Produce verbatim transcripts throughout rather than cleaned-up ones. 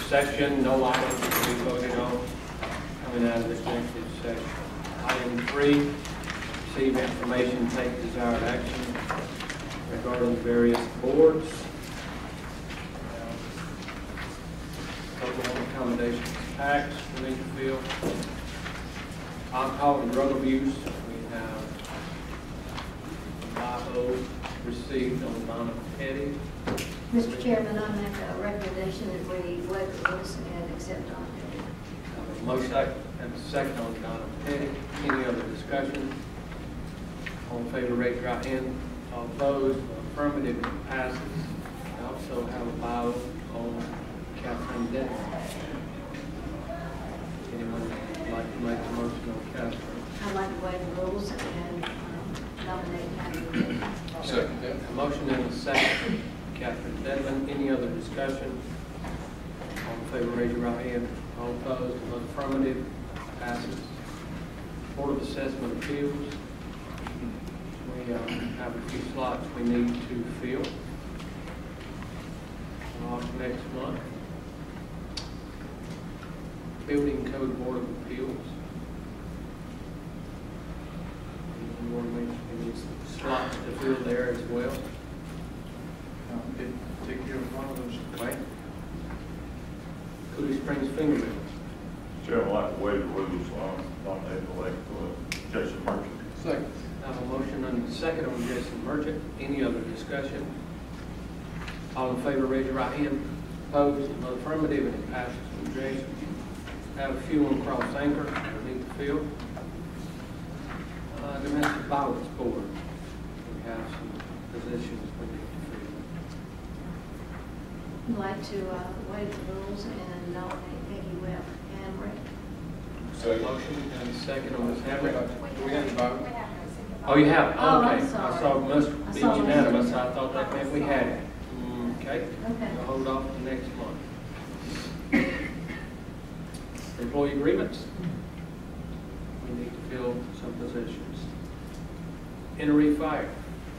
session, no items to be voted on coming out of this executive session. Item three, receive information, take desired action regarding various boards. Oklahoma Accommodations Tax, we need to fill. Alcohol and drug abuse, we have I O received on Donna Petty. Mister Chairman, I make a recommendation that we waive the rules and accept Donna Petty. Have a motion and a second on Donna Petty. Any other discussion? All in favor, raise your right hand. All opposed, affirmative, passes. I also have a bio on Catherine Denton. Anyone would like to make a motion on Catherine? I'd like to waive the rules and um, nominate Catherine. Second that. A motion and a second. Catherine Denton. Any other discussion? All in favor, raise your right hand. All opposed, affirmative, passes. Board of Assessment Appeals. We um, have a few slots we need to fill. Off next month. Building Code Board of Appeals. We need some slots to fill there as well. Um, did take care of one of those. Right. Coolie Springs Fingermill. Chairman, I'd like to waive the rules on nominating elect uh, Jason Merchant. Second. I have a motion and a second on Jason Merchant. Any other discussion? All in favor, raise your right hand. Opposed, affirmative, and it passes with Jason. Have a few on Cross Anchor we need to fill. Uh, Domestic Violence Board. We have some positions we need to fill. I'd like to uh, waive the rules and nominate Peggy Webb and Rick. Second. Motion and a second on Miz Hamrick. Do we have to vote? Oh, you have? Oh, Okay. I'm sorry. I saw it must I be saw it. unanimous. I thought that meant we had it. Okay. Okay. We'll hold off to next month. Employee agreements. We need to fill some positions. Entry Fire.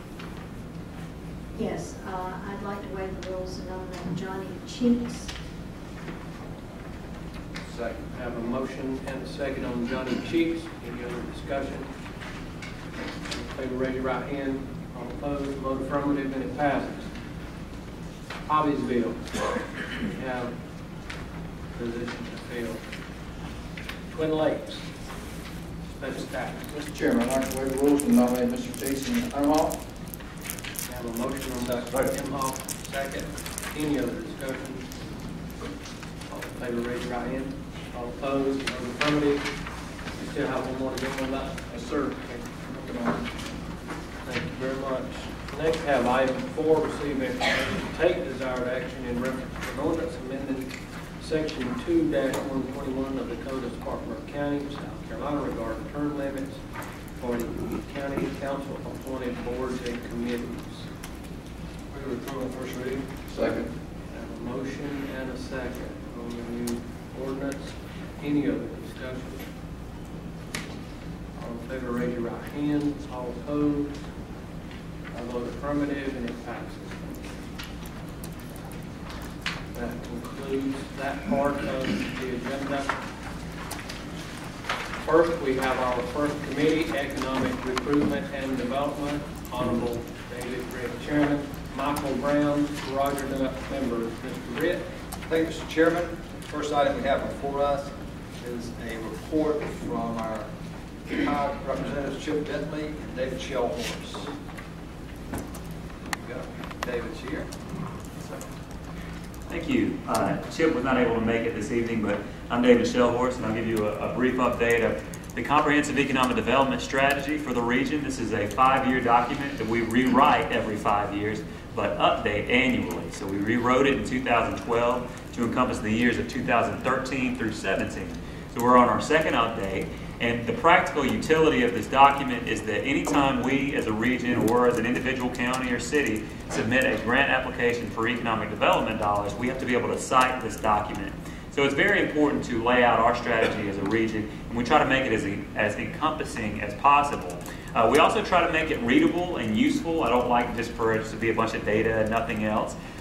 Yes, uh, I'd like to waive the rules and nominate Johnny Cheeks. Second. I have a motion and a second on Johnny Cheeks. Any other discussion? All in favor, raise your right hand. All opposed, vote affirmative, and it passes. Hobbiesville. We have position to fill. Twin Lakes. Special tax. Mister Chairman, I'd like to waive the rules and nominate Mister Jason Umhoff. We have a motion on that. Imhoff, second. Any other discussion? All in favor, raise your right hand. All opposed, vote affirmative. We still have one more to go on that. Yes, sir. Thank you very much. Next, have item four, receive information, take desired action in reference to an ordinance amending section two one twenty-one of the Code of Spartanburg County, South Carolina regarding term limits for the county council appointed boards and committees. We would approve on first reading. Second. Have a motion and a second on the new ordinance. Any other discussion? All in favor, raise your right hand. All opposed? I vote affirmative, and it passes. That concludes that part of the agenda. First, we have our first committee, Economic Recruitment and Development. Honorable David Ritt, Chairman. Michael Brown, Roger Nutt, members. Mister Ritt. Thank you, Mister Chairman. The first item we have before us is a report from our High Representatives Chip Bentley and David Shellhorse. David's here. Thank you. Uh, Chip was not able to make it this evening, but I'm David Shellhorse, and I'll give you a, a brief update of the Comprehensive Economic Development Strategy for the region. This is a five-year document that we rewrite every five years, but update annually. So we rewrote it in two thousand twelve to encompass the years of two thousand thirteen through seventeen. So we're on our second update. And the practical utility of this document is that anytime we as a region or as an individual county or city submit a grant application for economic development dollars, we have to be able to cite this document. So it's very important to lay out our strategy as a region, and we try to make it as, as encompassing as possible. Uh, we also try to make it readable and useful. I don't like just for it to be a bunch of data and nothing else.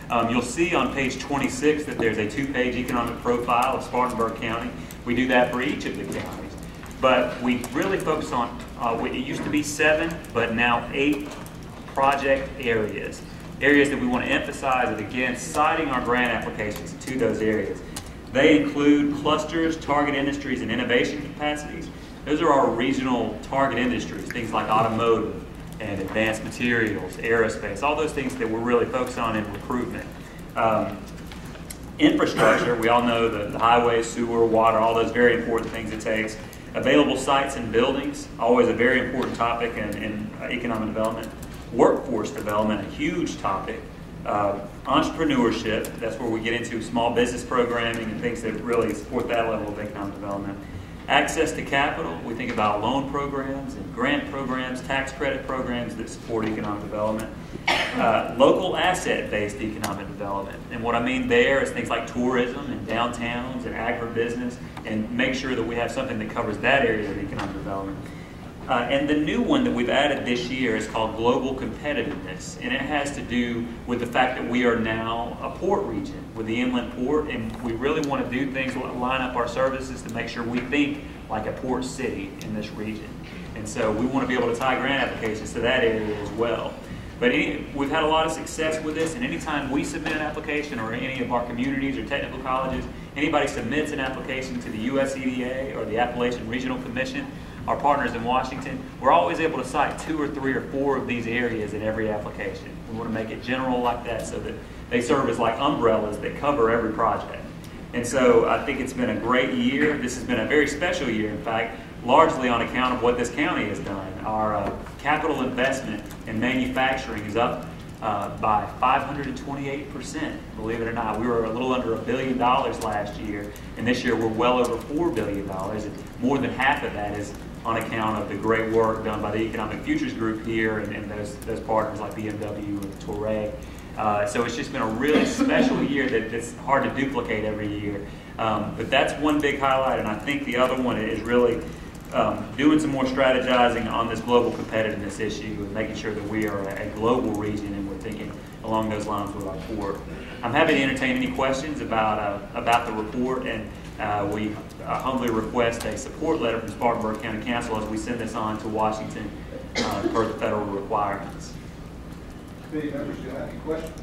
Um, you'll see on page twenty-six that there's a two-page economic profile of Spartanburg County. We do that for each of the counties. But we really focus on, uh, it used to be seven, but now eight project areas. Areas that we want to emphasize, and again, citing our grant applications to those areas. They include clusters, target industries, and innovation capacities. Those are our regional target industries, things like automotive and advanced materials, aerospace, all those things that we're really focused on in recruitment. Um, infrastructure, we all know the, the highways, sewer, water, all those very important things it takes. Available sites and buildings, always a very important topic in, in uh, economic development. Workforce development, a huge topic. Uh, entrepreneurship, that's where we get into small business programming and things that really support that level of economic development. Access to capital, we think about loan programs and grant programs, tax credit programs that support economic development. Uh, local asset-based economic development. And what I mean there is things like tourism and downtowns and agribusiness, and make sure that we have something that covers that area of economic development. Uh, and the new one that we've added this year is called Global Competitiveness, and it has to do with the fact that we are now a port region with the inland port, and we really want to do things, line up our services to make sure we think like a port city in this region. And so we want to be able to tie grant applications to that area as well. But any, we've had a lot of success with this, and anytime we submit an application, or any of our communities or technical colleges, anybody submits an application to the U S E D A or the Appalachian Regional Commission, our partners in Washington, we're always able to cite two or three or four of these areas in every application. We want to make it general like that so that they serve as like umbrellas that cover every project. And so I think it's been a great year. This has been a very special year, in fact, largely on account of what this county has done. Our uh, capital investment in manufacturing is up uh, by five hundred twenty-eight percent, believe it or not. We were a little under a billion dollars last year, and this year we're well over four billion dollars, and more than half of that is on account of the great work done by the Economic Futures Group here and, and those, those partners like B M W and Touareg. Uh, so it's just been a really special year that, that's hard to duplicate every year. Um, but that's one big highlight, and I think the other one is really um, doing some more strategizing on this global competitiveness issue and making sure that we are a, a global region, and we're thinking along those lines with our port. I'm happy to entertain any questions about, uh, about the report, and uh, we uh, humbly request a support letter from Spartanburg County Council as we send this on to Washington uh, per the federal requirements. Committee members, do you have any questions?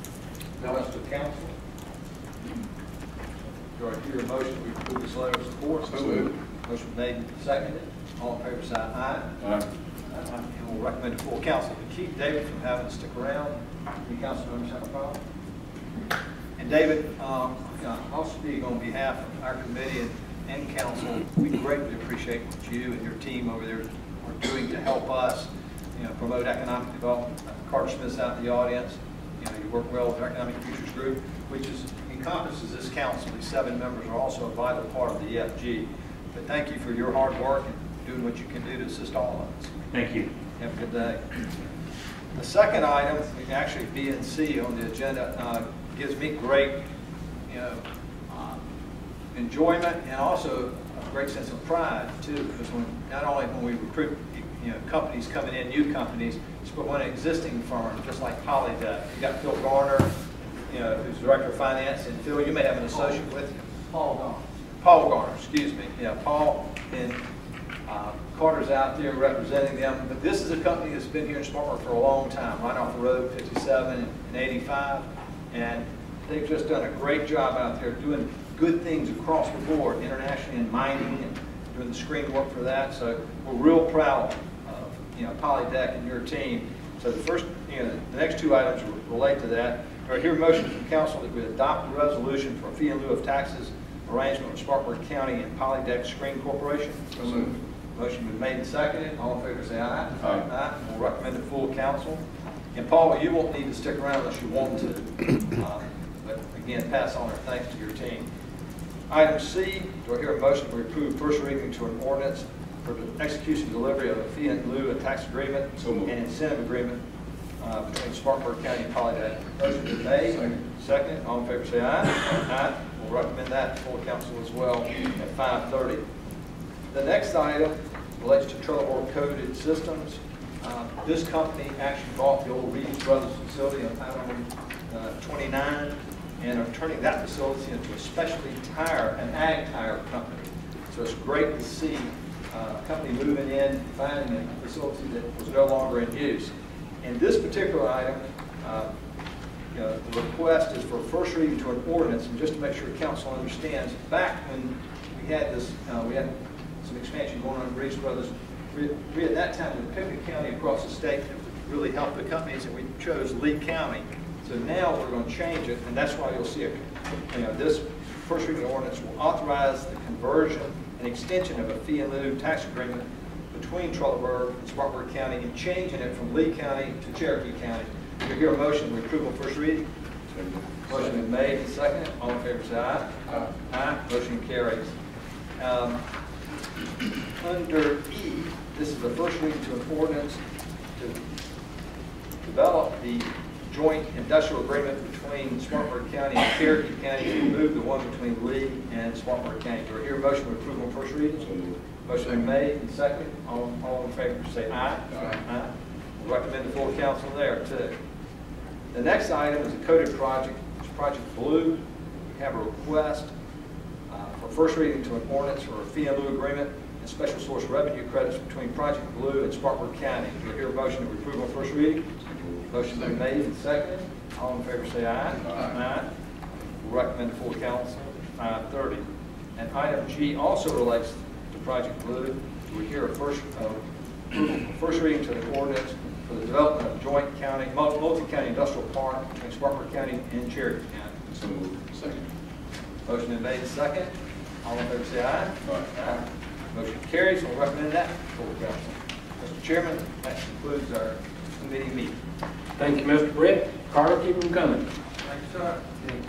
Now it's to council. Do I hear a motion we approve this letter of support? So moved. Motion made and seconded. All in favor say aye. Aye. Aye. And we'll recommend to full council to keep David from having to stick around. Any council members have a problem? And David, um, uh, I'll speak on behalf of our committee and, and council. We greatly appreciate what you and your team over there are doing to help us, you know, promote economic development. Uh, Carter Smith's out in the audience. You know, you work well with our Economic Futures Group, which is, encompasses this council. These seven members are also a vital part of the E F G. But thank you for your hard work and doing what you can do to assist all of us. Thank you. Have a good day. The second item, actually B and C on the agenda, uh, gives me great, you know, uh, enjoyment and also a great sense of pride too, because when not only when we recruit, you know, companies coming in, new companies, but when an existing firm, just like Polydeck, you got Phil Garner, you know, who's director of finance, and Phil, you may have an associate with you. Paul Garner. Paul Garner, excuse me. Yeah, Paul and uh, Carter's out there representing them. But this is a company that's been here in Spartanburg for a long time, right off the road, fifty-seven and eighty-five. And they've just done a great job out there doing good things across the board, internationally in mining and doing the screen work for that. So we're real proud of, you know, Polydeck and your team. So the first, you know, the next two items relate to that. Do I hear a motion from council that we adopt a resolution for a fee in lieu of taxes arrangement with Spartanburg County and Polydeck Screen Corporation? So moved. Motion been made and seconded. All in favor say aye. Aye. Aye. We'll recommend it full council. And Paul, you won't need to stick around unless you want to. Uh, but again, pass on our thanks to your team. Item C, do I hear a motion to approve first reading to an ordinance for the execution and delivery of a fee in lieu of tax agreement So moved. and incentive agreement uh, between Spartanburg County and Polydeck? Motion been made. Second. Second. All in favor say aye. Aye. We'll recommend that to full council as well at five thirty. The next item relates to Trelleborg Coded Systems. Uh, this company actually bought the old Reeves Brothers facility on Powder uh, twenty-nine, and are turning that facility into a specialty tire, an ag tire company. So it's great to see uh, a company moving in, finding a facility that was no longer in use. In this particular item, uh, you know, the request is for a first reading to an ordinance, and just to make sure council understands, back when we had this, uh, we had some expansion going on in Reese Brothers, we, we at that time with Picnic County across the state that would really help the companies, and we chose Lee County. So now we're going to change it, and that's why you'll see a, you know, this first reading ordinance will authorize the conversion and extension of a fee in lieu tax agreement between Trelleborg and Spartanburg County, and changing it from Lee County to Cherokee County. You'll hear a motion to approve on first reading. Motion is made and seconded. All in favor say aye. Aye. Aye. Motion carries. Um, under E, this is the first reading to an ordinance to develop the joint industrial agreement between Spartanburg County and Cherokee County to remove the one between Lee and Spartanburg County. Do I hear a motion to approve on first reading? Motion is made and seconded. All, all in favor say aye. Aye. Aye. We'll recommend the full council there too. The next item is a coded project. It's Project Blue. We have a request uh, for first reading to an ordinance for a fee in lieu agreement and special source revenue credits between Project Blue and Spartanburg County. Do you hear a motion to approve on first reading? Motion been made and seconded. All in favor say aye. Aye. Aye. We'll recommend the full council at five thirty. And item G also relates to Project Blue. Do we hear a first uh, first reading to the ordinance for the development of joint county, multi-county industrial park between Spartanburg County and Cherokee County? So moved. Second. Motion been made and second. All in favor say aye. Aye. Aye. Motion carries. We'll recommend that full council. Mister Chairman, that concludes our committee meeting. Thank you, Mister Brett. Carter, keep them coming. Thank you, sir.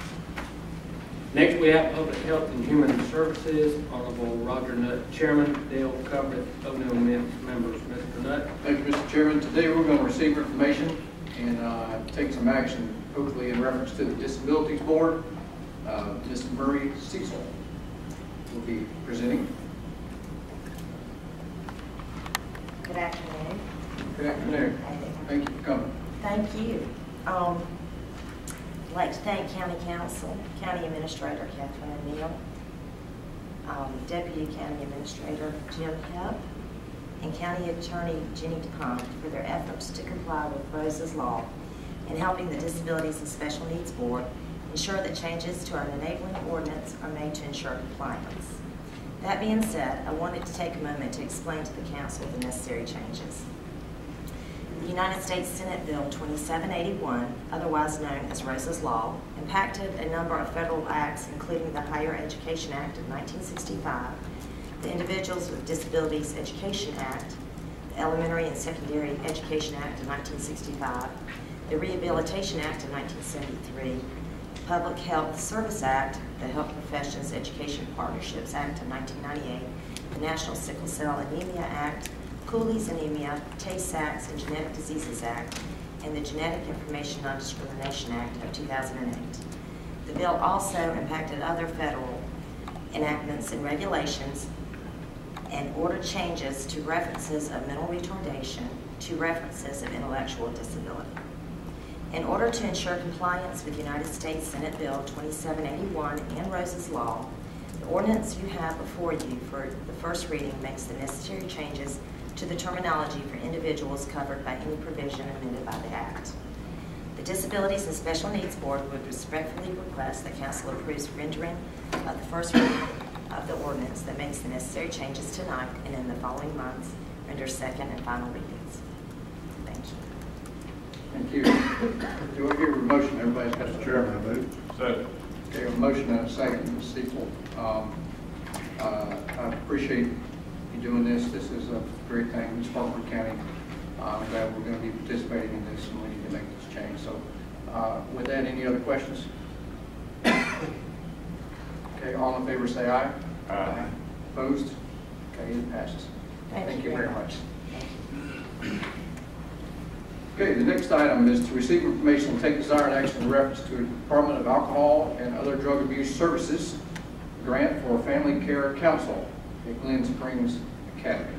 Next, we have Public Health and Human Services, Honorable Roger Nutt, Chairman, Dale Coverett, O N M members. Mister Nutt. Thank you, Mister Chairman. Today we're going to receive information and uh, take some action, hopefully in reference to the Disabilities Board. Uh, Miz Murray Cecil will be presenting. Good afternoon. Good afternoon. Thank you for coming. Thank you. Um, I'd like to thank County Council, County Administrator Catherine O'Neill, um, Deputy County Administrator Jim Hepp, and County Attorney Jenny DuPont for their efforts to comply with Rose's Law in helping the Disabilities and Special Needs Board ensure that changes to our enabling ordinance are made to ensure compliance. That being said, I wanted to take a moment to explain to the Council the necessary changes. The United States Senate Bill twenty-seven eighty-one, otherwise known as Rose's Law, impacted a number of federal acts, including the Higher Education Act of nineteen sixty-five, the Individuals with Disabilities Education Act, the Elementary and Secondary Education Act of nineteen sixty-five, the Rehabilitation Act of nineteen seventy-three, the Public Health Service Act, the Health Professions Education Partnerships Act of nineteen ninety-eight, the National Sickle Cell Anemia Act, Cooley's Anemia, Tay-Sachs and Genetic Diseases Act, and the Genetic Information Non-Discrimination Act of two thousand eight. The bill also impacted other federal enactments and regulations and ordered changes to references of mental retardation to references of intellectual disability. In order to ensure compliance with United States Senate Bill twenty-seven eighty-one and Rose's Law, the ordinance you have before you for the first reading makes the necessary changes to the terminology for individuals covered by any provision amended by the Act. The Disabilities and Special Needs Board would respectfully request that Council approves rendering of the first reading of the ordinance that makes the necessary changes tonight and in the following months render second and final readings. Thank you. Thank you. Do I hear a motion? Everybody's got a chairman. I move. Second. Okay, a motion and a second, Miz Cecil. Um, uh, I appreciate you doing this. This is a great thing in Spartanburg County. Uh, I'm glad we're going to be participating in this, and we need to make this change. So, uh, with that, any other questions? Okay, all in favor say aye. Aye. Opposed? Okay, it passes. Thank Thank you you very very much. Okay, the next item is to receive information and take desired action in reference to the Department of Alcohol and Other Drug Abuse Services grant for Family Care Council at Glen Springs Academy.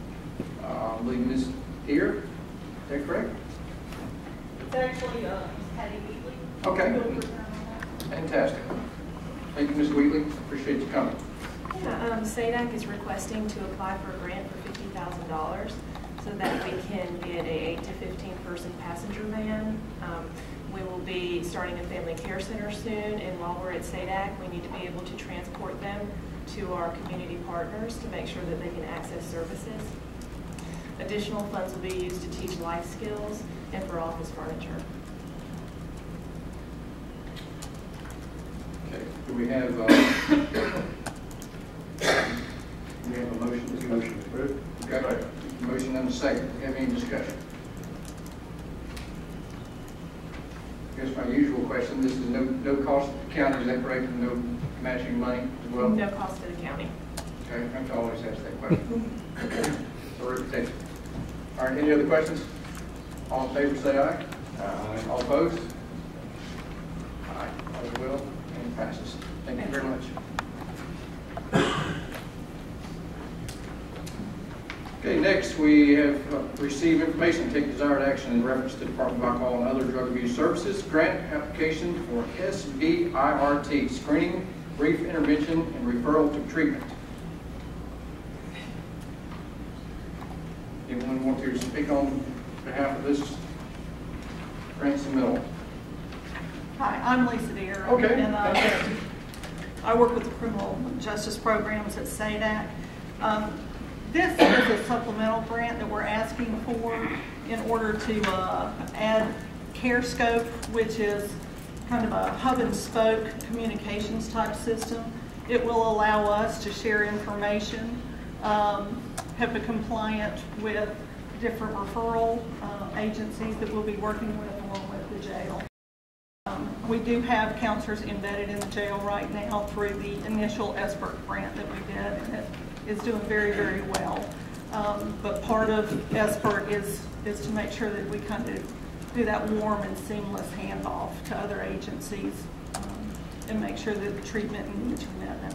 Uh, I believe Miz here, is that correct? It's actually uh, Patty Wheatley. Okay. Who will return on that. Fantastic. Thank you, Miz Wheatley. Appreciate you coming. Yeah, um, S A D A C is requesting to apply for a grant for fifty thousand dollars so that we can get a eight to fifteen person passenger van. Um, we will be starting a family care center soon, and while we're at S A D A C, we need to be able to transport them to our community partners to make sure that they can access services. Additional funds will be used to teach life skills and for office furniture. Okay. Do we have, uh, do we have a motion? Motion approved. Okay. Motion and a second. Do we have any discussion? Here's my usual question. This is no, no cost to the county, is that correct? And no matching money as well? No cost to the county. Okay, I have to always ask that question. So reputation. All right, any other questions? All in favor, say aye. Aye. All opposed? Aye. All as well, and it passes. Thank you very much. Okay, next we have uh, received information to take desired action in reference to Department of Alcohol and Other Drug Abuse Services grant application for S V I R T, screening, brief intervention, and referral to treatment. Anyone want to speak on behalf of this grant submittal? Hi, I'm Lisa Deere. Okay, And uh, fantastic. I work with the criminal justice programs at S A D A C. Um, this is a supplemental grant that we're asking for in order to uh, add CareScope, which is kind of a hub and spoke communications type system. It will allow us to share information, um, HIPAA compliant, with different referral uh, agencies that we'll be working with along with the jail. Um, we do have counselors embedded in the jail right now through the initial S B I R T grant that we did, and it is doing very, very well. Um, but part of S B I R T is, is to make sure that we kind of do that warm and seamless handoff to other agencies um, and make sure that the treatment needs are met.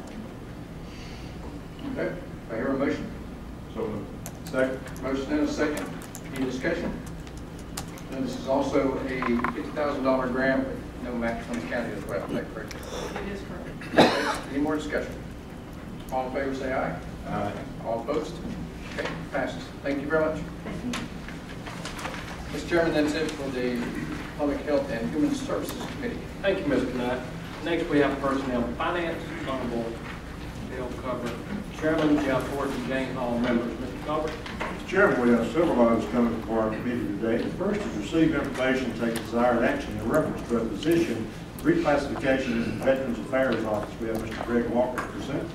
Okay, I hear a motion. So moved. Second. Motion and a second. Any discussion? And this is also a fifty thousand dollar grant with no match from the county as well. Is that correct? It is correct. Any more discussion? All in favor say aye. Aye. All opposed? Okay, passes. Thank you very much. Thank you. Mister Chairman, that's it for the Public Health and Human Services Committee. Thank you, Mister Nutt. Next, we have Personnel and Finance. Honorable Bill Cover, Chairman, Jeff Ford, and Jane Hall, members. Mister Cover. Mister Chairman, we have several items coming before our committee today. The first is receive information and take desired action in reference to a position reclassification in the Veterans Affairs Office. We have Mister Greg Walker to present.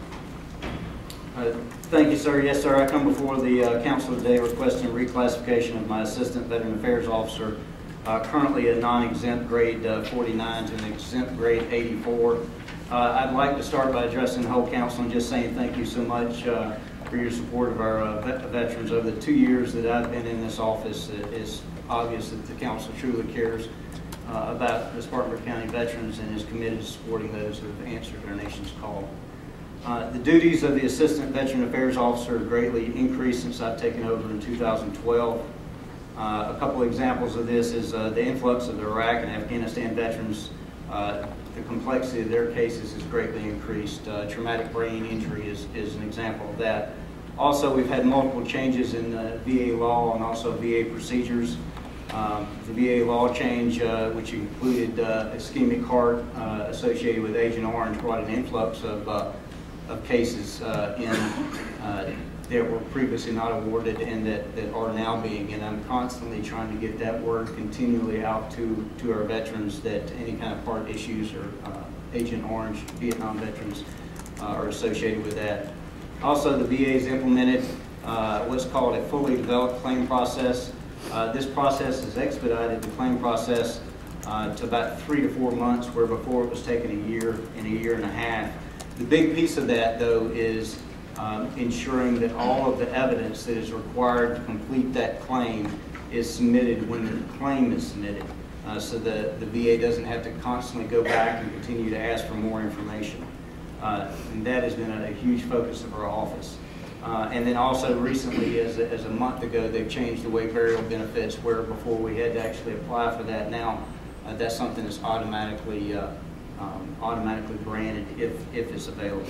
Uh, Thank you, sir. Yes, sir. I come before the uh, council today requesting reclassification of my Assistant Veteran Affairs Officer, uh, currently a non-exempt grade uh, forty-nine to an exempt grade eighty-four. Uh, I'd like to start by addressing the whole council and just saying thank you so much uh, for your support of our uh, vet veterans. Over the two years that I've been in this office, it is obvious that the council truly cares uh, about the Spartanburg County veterans and is committed to supporting those who have answered our nation's call. Uh, the duties of the Assistant Veteran Affairs Officer have greatly increased since I've taken over in two thousand twelve. Uh, a couple of examples of this is uh, the influx of the Iraq and Afghanistan veterans. Uh, the complexity of their cases has greatly increased. Uh, traumatic brain injury is, is an example of that. Also, we've had multiple changes in the V A law and also V A procedures. Um, the V A law change, uh, which included uh, ischemic heart uh, associated with Agent Orange, brought an influx of uh, of cases uh, in uh, that were previously not awarded and that, that are now being, and I'm constantly trying to get that word continually out to, to our veterans that any kind of heart issues or uh, Agent Orange Vietnam veterans uh, are associated with that. Also, the V A has implemented uh, what's called a fully developed claim process. Uh, this process has expedited the claim process uh, to about three to four months, where before it was taking a year and a year and a half. The big piece of that, though, is um, ensuring that all of the evidence that is required to complete that claim is submitted when the claim is submitted, uh, so that the V A doesn't have to constantly go back and continue to ask for more information. Uh, and that has been a, a huge focus of our office. Uh, and then also recently, as a, as a month ago, they've changed the way burial benefits, where before we had to actually apply for that. Now, uh, that's something that's automatically uh, um, automatically granted if, if it's available.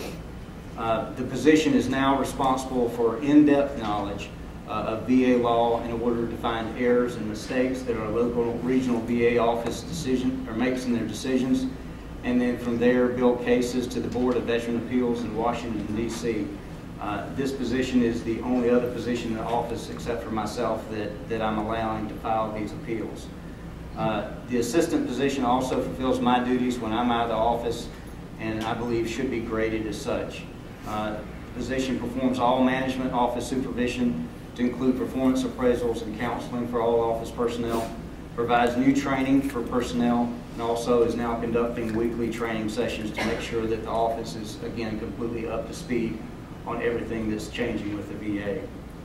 Uh, the position is now responsible for in-depth knowledge uh, of V A law in order to find errors and mistakes that our local regional V A office decision or makes in their decisions, and then from there build cases to the Board of Veteran Appeals in Washington, D C Uh, this position is the only other position in the office, except for myself, that, that I'm allowing to file these appeals. Uh, the assistant position also fulfills my duties when I'm out of the office, and I believe should be graded as such. Uh, the position performs all management office supervision to include performance appraisals and counseling for all office personnel, provides new training for personnel, and also is now conducting weekly training sessions to make sure that the office is, again, completely up to speed on everything that's changing with the V A.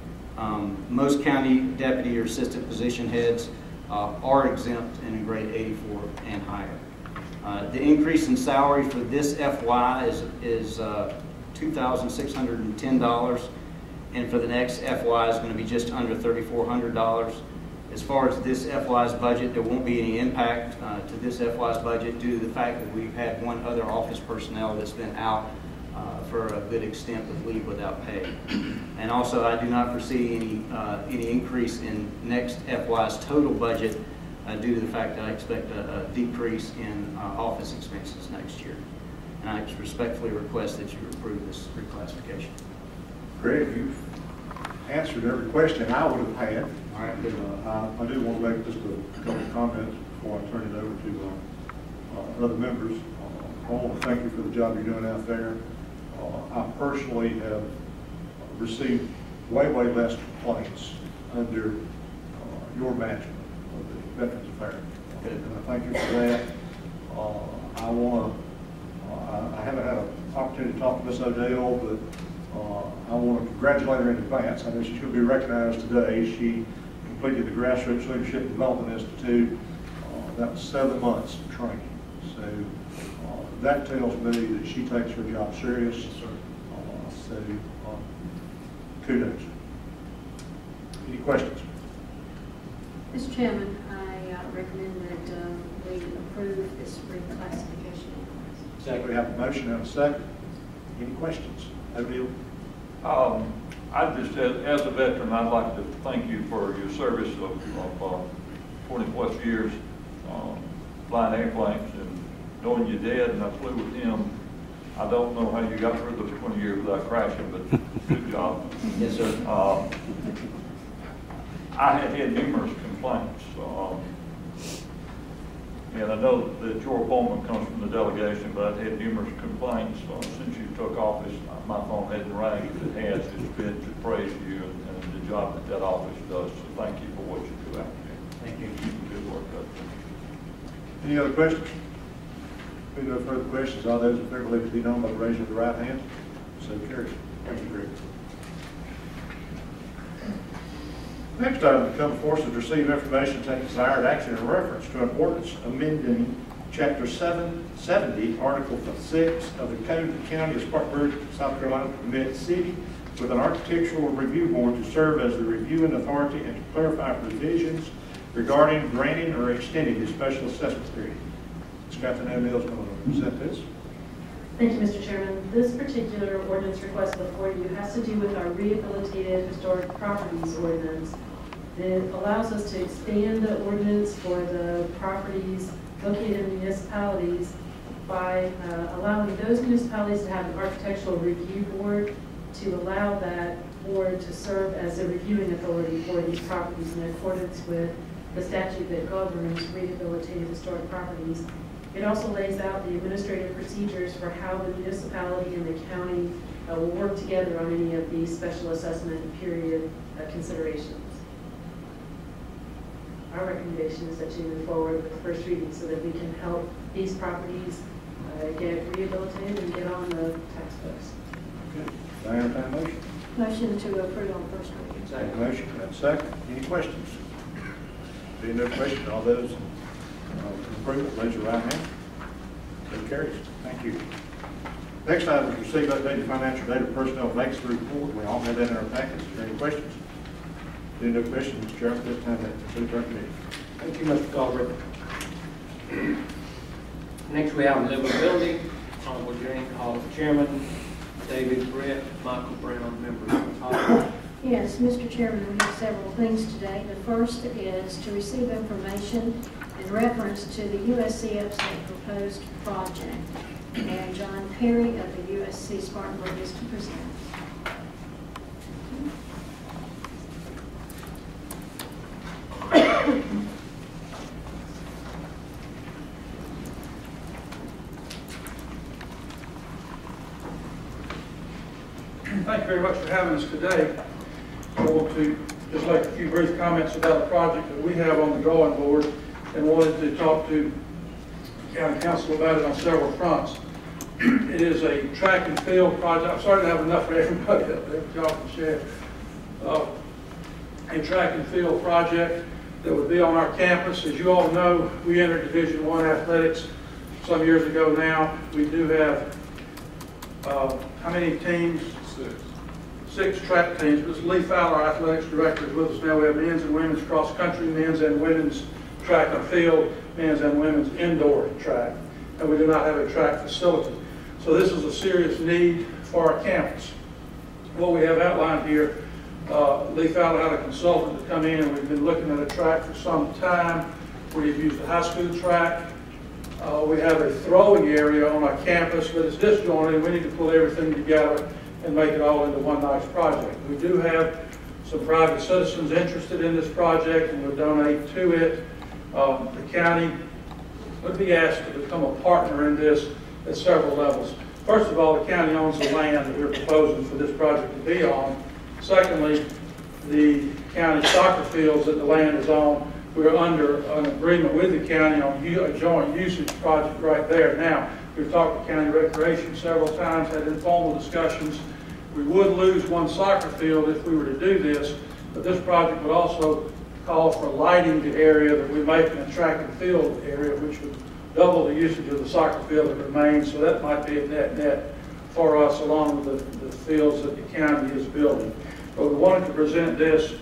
Um, most county deputy or assistant position heads uh, are exempt in a grade eighty-four and higher. Uh, the increase in salary for this F Y is, is uh, two thousand six hundred ten dollars, and for the next F Y is going to be just under three thousand four hundred dollars. As far as this F Y's budget, there won't be any impact uh, to this F Y's budget due to the fact that we've had one other office personnel that's been out uh, for a good extent of leave without pay. And also, I do not foresee any uh, any increase in next F Y's total budget uh, due to the fact that I expect a, a decrease in uh, office expenses next year. And I respectfully request that you approve this reclassification. Greg, you've answered every question I would have had. All right, good. Uh, I, I do want to make just a couple of comments before I turn it over to uh, uh, other members. Uh, I want to thank you for the job you're doing out there. Uh, I personally have received way, way less complaints under uh, your management of the Veterans Affairs. Good. And I thank you for that. Uh, I want to, uh, I, I haven't had an opportunity to talk to Miz O'Dell, but Uh, I want to congratulate her in advance. I know she's going to be recognized today. She completed the Grassroots Leadership Development Institute. Uh, that was seven months of training. So uh, that tells me that she takes her job serious. Yes, sir. Uh, so uh, kudos. Any questions? Mister Chairman, I uh, recommend that uh, we approve this reclassification. Second. We have a motion and a second. Any questions? Repeal. Um, I just, as, as a veteran, I'd like to thank you for your service of, of uh, twenty plus years, um, flying airplanes, and knowing your dad, and I flew with him. I don't know how you got through those twenty years without crashing, but good job. Yes, sir. Um, I had had numerous complaints, um, and I know that your appointment comes from the delegation, but I've had numerous complaints uh, since you took office. My phone hadn't rang. If it has, it's been to praise you and, and the job that that office does. So thank you for what you do out there. Thank you. Keep the good work up. Any other questions? If no further questions, all those in favor, leave it to be known by the raising of the right hand. So carries. Thank you, Greg. Next item to come before us is receive information and take desired action in reference to an ordinance amending Chapter seven seventy, Article six of the Code of the County of Spartanburg, South Carolina, to permit city with an architectural review board to serve as the reviewing authority and to clarify provisions regarding granting or extending the special assessment period. Miz Catherine O'Neill is going to present this. Thank you, Mister Chairman. This particular ordinance request before you has to do with our rehabilitated historic properties ordinance. It allows us to expand the ordinance for the properties located in municipalities by uh, allowing those municipalities to have an architectural review board to allow that board to serve as a reviewing authority for these properties in accordance with the statute that governs rehabilitated historic properties. It also lays out the administrative procedures for how the municipality and the county uh, will work together on any of these special assessment period uh, considerations. Our recommendation is that you move forward with the first reading so that we can help these properties uh, get rehabilitated and get on the tax books. Good. Do I entertain a motion? Motion to approve on first reading. Second. Motion and second. Any questions? Being no questions, all those in uh, approve, raise your right hand. So carries. Thank you. Next item is receive updated financial data personnel vacancy report. We all have that in our packets. Is there any questions? Being no questions, Mister Chairman, this time that concludes our committee. Thank you, Mister Colbert. Next, we have livability. Honorable Hall Chairman David Brett, Michael Brown, members of the Hall. Yes, Mister Chairman, we have several things today. The first is to receive information in reference to the U S C upstate proposed project. And John Perry of the U S C Spartanburg is to present. Thank you very much for having us today. I want to just make a few brief comments about the project that we have on the drawing board and wanted to talk to County Council about it on several fronts. It is a track and field project. I'm sorry to have enough for everybody up there, but y'all can share. Uh, a track and field project that would be on our campus. As you all know, we entered Division One athletics some years ago now. We do have, uh, how many teams? Six. Six track teams. Miz Lee Fowler, our athletics director, is with us now. We have men's and women's cross country, men's and women's track and field, men's and women's indoor track. And we do not have a track facility. So this is a serious need for our campus. What we have outlined here, uh, Lee Fowler had a consultant to come in, and we've been looking at a track for some time. We've used the high school track. Uh, we have a throwing area on our campus, but it's disjointed. We need to pull everything together and make it all into one nice project. We do have some private citizens interested in this project and will donate to it. Um, the county would be asked to become a partner in this at several levels. First of all, the county owns the land that we're proposing for this project to be on. Secondly, the county soccer fields that the land is on, we're under an agreement with the county on a joint usage project right there. Now, we've talked to county recreation several times, had informal discussions. We would lose one soccer field if we were to do this, but this project would also call for lighting the area that we make in a track and field area, which would double the usage of the soccer field that remains. So that might be a net net for us, along with the, the fields that the county is building. But we wanted to present this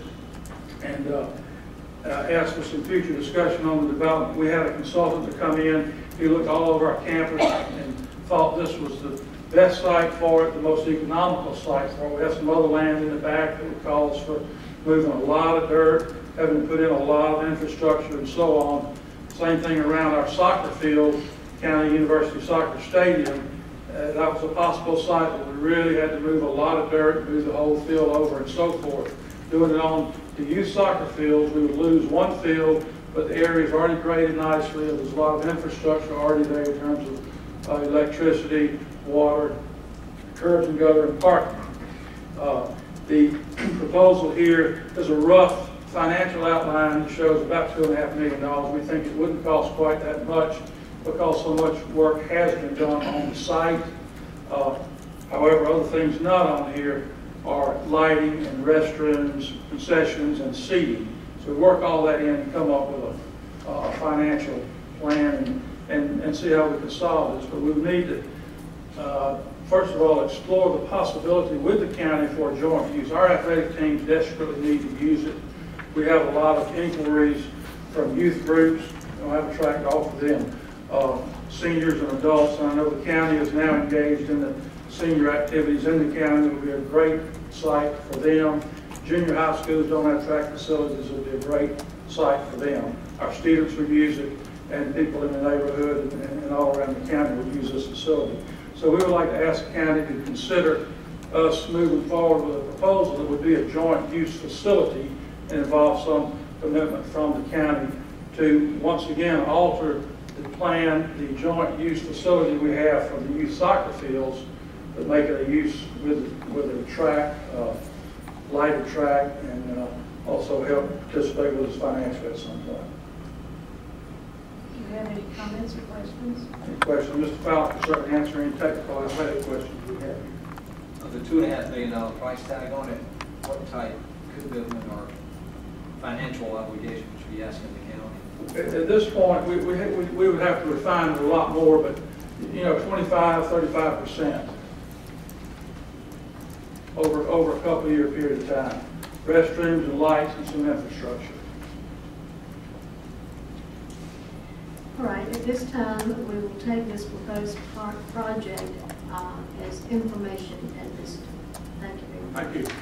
and uh, uh, ask for some future discussion on the development. We had a consultant to come in. He looked all over our campus and thought this was the best site for it, the most economical site for it. We have some other land in the back that calls for moving a lot of dirt, having to put in a lot of infrastructure and so on. Same thing around our soccer field, County University Soccer Stadium. Uh, that was a possible site, but we really had to move a lot of dirt, move the whole field over and so forth. Doing it on the youth soccer fields, we would lose one field, but the area is already graded nicely. There's a lot of infrastructure already there in terms of uh, electricity, water, curbs and gutter, and parking. Uh, the proposal here is a rough financial outline that shows about two and a half million dollars. We think it wouldn't cost quite that much because so much work has been done on the site. Uh, however, other things not on here are lighting and restrooms, concessions, and seating. So we work all that in and come up with a, a financial plan and, and, and see how we can solve this. But we need to, uh, first of all, explore the possibility with the county for joint use. Our athletic teams desperately need to use it. We have a lot of inquiries from youth groups. We don't have a track to offer them. Uh, seniors and adults, and I know the county is now engaged in the senior activities in the county. It would be a great site for them. Junior high schools don't have track facilities. It would be a great site for them. Our students would use it, and people in the neighborhood and, and all around the county would use this facility. So we would like to ask the county to consider us moving forward with a proposal that would be a joint use facility and involve some commitment from the county to, once again, alter the plan, the joint use facility we have for the youth soccer fields, but make it a use with, with a track, uh, lighted track, and uh, also help participate with us financially at some point. Do you have any comments or questions? Any questions? Mister Fowler can certainly answer any technical athletic questions we have. Of the two and a half million dollar price tag on it, what type commitment or financial obligation should be asking the county? At, at this point, we, we, we would have to refine it a lot more, but, you know, twenty-five, thirty-five percent over, over a couple of year period of time. Restrooms and lights and some infrastructure. All right, at At this time, we will take this proposed par- project uh, as information at this time. Thank you very much. Thank you.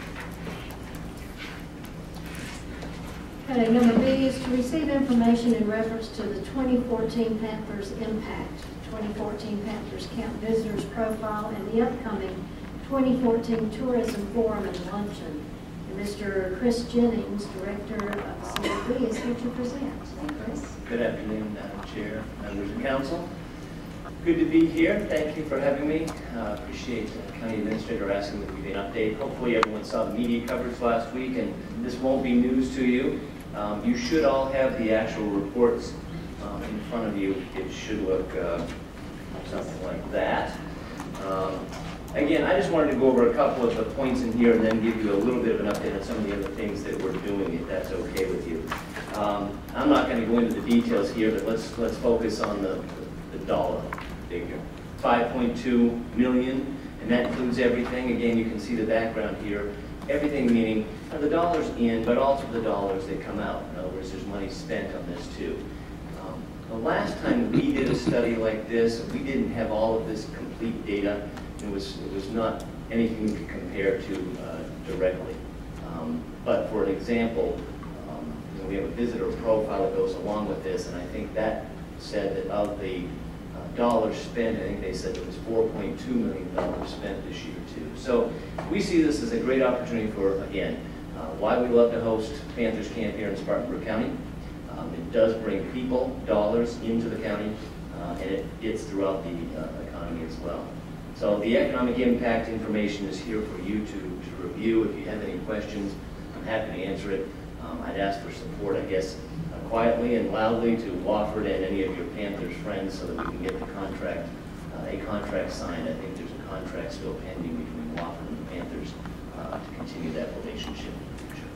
Okay, number B is to receive information in reference to the twenty fourteen Panthers Impact, twenty fourteen Panthers Camp Visitors Profile, and the upcoming twenty fourteen Tourism Forum and Luncheon. And Mister Chris Jennings, Director of C F B, is here to present. Chris. Good afternoon, Madam Chair, members of council. Good to be here. Thank you for having me. Uh, appreciate the county administrator asking me to give you an update. Hopefully everyone saw the media coverage last week, and this won't be news to you. Um, you should all have the actual reports um, in front of you. It should look uh, something like that. Um, again, I just wanted to go over a couple of the points in here and then give you a little bit of an update on some of the other things that we're doing, if that's okay with you. Um, I'm not going to go into the details here, but let's let's focus on the, the, the dollar figure. five point two million, and that includes everything. Again, you can see the background here. Everything meaning uh, the dollars in, but also the dollars that come out. In other words, there's money spent on this too. Um, the last time we did a study like this, we didn't have all of this complete data. It was it was not anything we could compare to uh, directly. Um, but for an example, um, you know, we have a visitor profile that goes along with this, and I think that said that of the uh, dollars spent, I think they said it was four point two million dollars spent this year too. So we see this as a great opportunity for, again, uh, why we love to host Panthers Camp here in Spartanburg County. Um, it does bring people, dollars into the county, uh, and it gets throughout the uh, economy as well. So the economic impact information is here for you to, to review. If you have any questions, I'm happy to answer it. Um, I'd ask for support, I guess, uh, quietly and loudly to Wofford and any of your Panthers friends so that we can get the contract, uh, a contract signed. I think there's a contract still pending between Wofford and the Panthers uh, to continue that relationship in the future.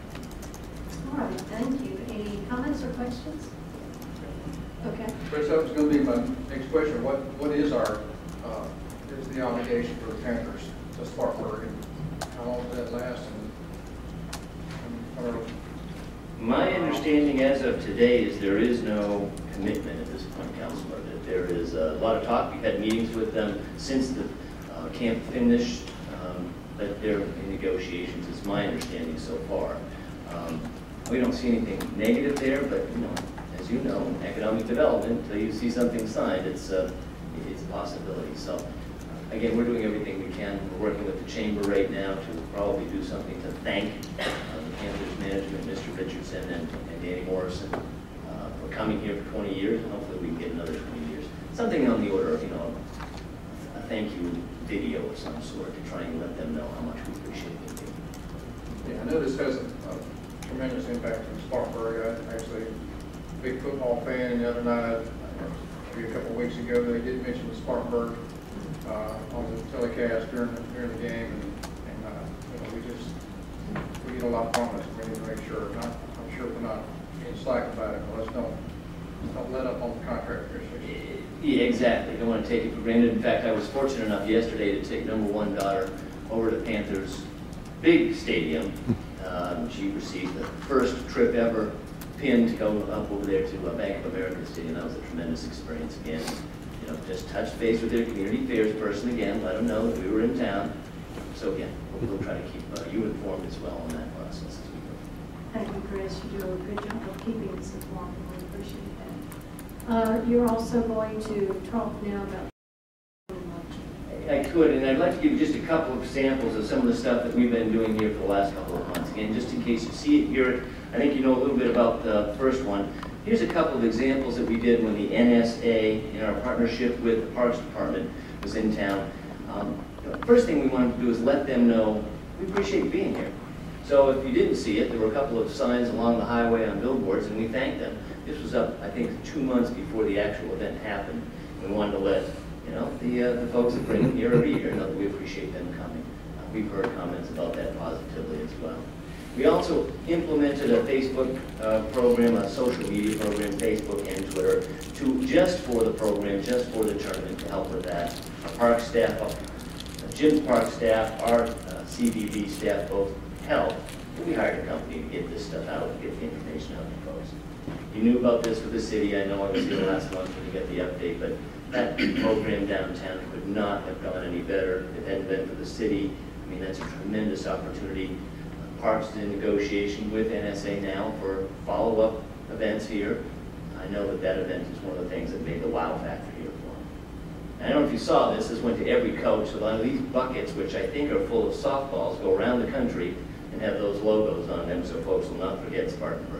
All right, thank you. Any comments or questions? Okay. Chris, that was going to be my next question. What What is our, uh, is the obligation for the Panthers to Spartanburg, and how long does that last? And, and, or, My understanding as of today is there is no commitment at this point, Councilor. That there is a lot of talk. We've had meetings with them since the uh, camp finished, um, but they're in negotiations, is my understanding so far. Um, we don't see anything negative there, but you know, as you know, in economic development, until you see something signed, it's uh, it's a possibility. So uh, again, we're doing everything we can. We're working with the chamber right now to probably do something to thank uh, the Panthers management, Mister Richardson and, and Danny Morrison, uh, for coming here for twenty years, and hopefully we can get another twenty years. Something on the order of, you know, a thank you video of some sort to try and let them know how much we appreciate what they do. yeah, I know this has a, a tremendous impact on Spartanburg. I actually a big football fan, and the other night, maybe a couple of weeks ago, they did mention the Spartanburg uh, on the telecast during the, during the game, and, and uh, you know, we just we get a lot from it. We need to make sure. Not, I'm sure we're not being slack about it, but let's don't don't let up on the contract issues. Yeah, exactly. Don't want to take it for granted. In fact, I was fortunate enough yesterday to take number one daughter over to Panthers' big stadium. Um, she received the first trip ever pin to go up over there to uh, Bank of America Stadium. That was a tremendous experience again. You know, just touch base with their community affairs person again, let them know that we were in town. So again, we'll, we'll try to keep uh, you informed as well on that process as we go. Thank you, Chris. You do a good job of keeping us informed. We appreciate that. Uh, you're also going to talk now about. I could, and I'd like to give just a couple of samples of some of the stuff that we've been doing here for the last couple of months. Again, just in case you see it, hear it, I think you know a little bit about the first one. Here's a couple of examples that we did when the N S A, in our partnership with the Parks Department, was in town. Um, the first thing we wanted to do is let them know we appreciate you being here. So if you didn't see it, there were a couple of signs along the highway on billboards, and we thanked them. This was up, I think, two months before the actual event happened. We wanted to let you know, the, uh, the folks that bring them here every year know that we appreciate them coming. Uh, we've heard comments about that positively as well. We also implemented a Facebook uh, program, a social media program, Facebook and Twitter, to just for the program, just for the tournament, to help with that. Our park staff, uh, Jim's park staff, our uh, C B B staff both help, we hired a company to get this stuff out, get the information out to folks. You knew about this with the city. I know I was here last month when you got the update, but that program downtown could not have gone any better if it hadn't been for the city. I mean, that's a tremendous opportunity. Parks is in negotiation with N S A now for follow-up events here. I know that that event is one of the things that made the wow factor here for them. And I don't know if you saw this, this went to every coach. So a lot of these buckets, which I think are full of softballs, go around the country and have those logos on them so folks will not forget Spartanburg.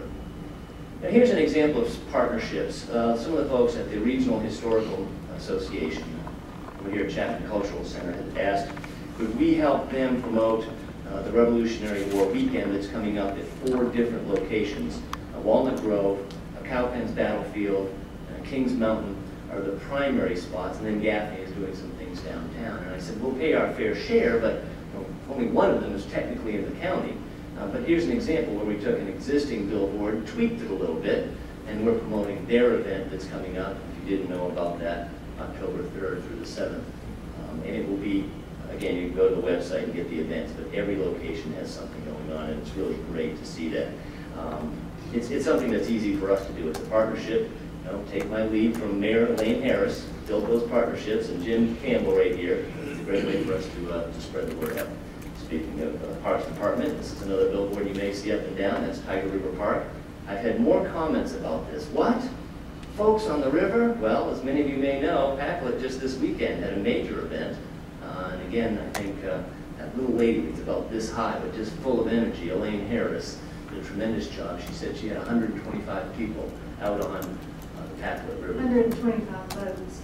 Now here's an example of partnerships. Uh, some of the folks at the Regional Historical Association over here at Chapman Cultural Center had asked, could we help them promote uh, the Revolutionary War weekend that's coming up at four different locations. Uh, Walnut Grove, uh, Cowpens Battlefield, uh, Kings Mountain are the primary spots, and then Gaffney is doing some things downtown. And I said, we'll pay our fair share, but you know, only one of them is technically in the county. Uh, but here's an example where we took an existing billboard and tweaked it a little bit, and we're promoting their event that's coming up, if you didn't know about that, October third through the seventh. Um, and it will be, again, you can go to the website and get the events, but every location has something going on, and it's really great to see that. Um, it's, it's something that's easy for us to do. It's a partnership. You know, take my lead from Mayor Elaine Harris, build those partnerships, and Jim Campbell right here. It's a great way for us to, uh, to spread the word out. Speaking of uh, Parks Department, this is another billboard you may see up and down. That's Tiger River Park. I've had more comments about this. What? Folks on the river? Well, as many of you may know, Packlet just this weekend had a major event. Uh, and again, I think uh, that little lady that's about this high, but just full of energy, Elaine Harris, did a tremendous job. She said she had one hundred twenty-five people out on uh, the Packlet River. one hundred twenty-five boats.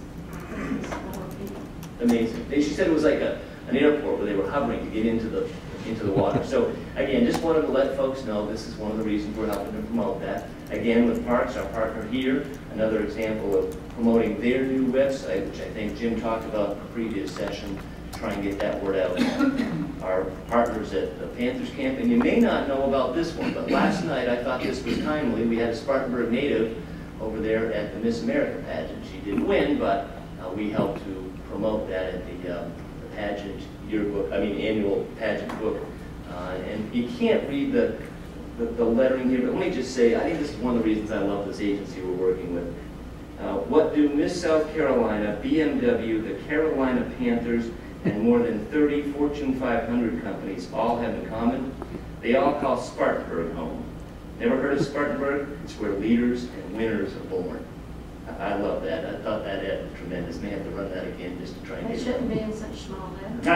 More people. Amazing. They, she said it was like a an airport where they were hovering to get into the into the water. So again, just wanted to let folks know this is one of the reasons we're helping to promote that. Again, with Parks, our partner here, another example of promoting their new website, which I think Jim talked about in the previous session, to try and get that word out. Our partners at the Panthers Camp, and you may not know about this one, but last night I thought this was timely. We had a Spartanburg native over there at the Miss America pageant. She didn't win, but uh, we helped to promote that at the uh, pageant yearbook, I mean annual pageant book. Uh, and you can't read the, the, the lettering here, but let me just say, I think this is one of the reasons I love this agency we're working with. Uh, what do Miss South Carolina, B M W, the Carolina Panthers, and more than thirty Fortune five hundred companies all have in common? They all call Spartanburg home. Never heard of Spartanburg? It's where leaders and winners are born. I love that. I thought that had tremendous. May have to run that again just to try and They get shouldn't be in such small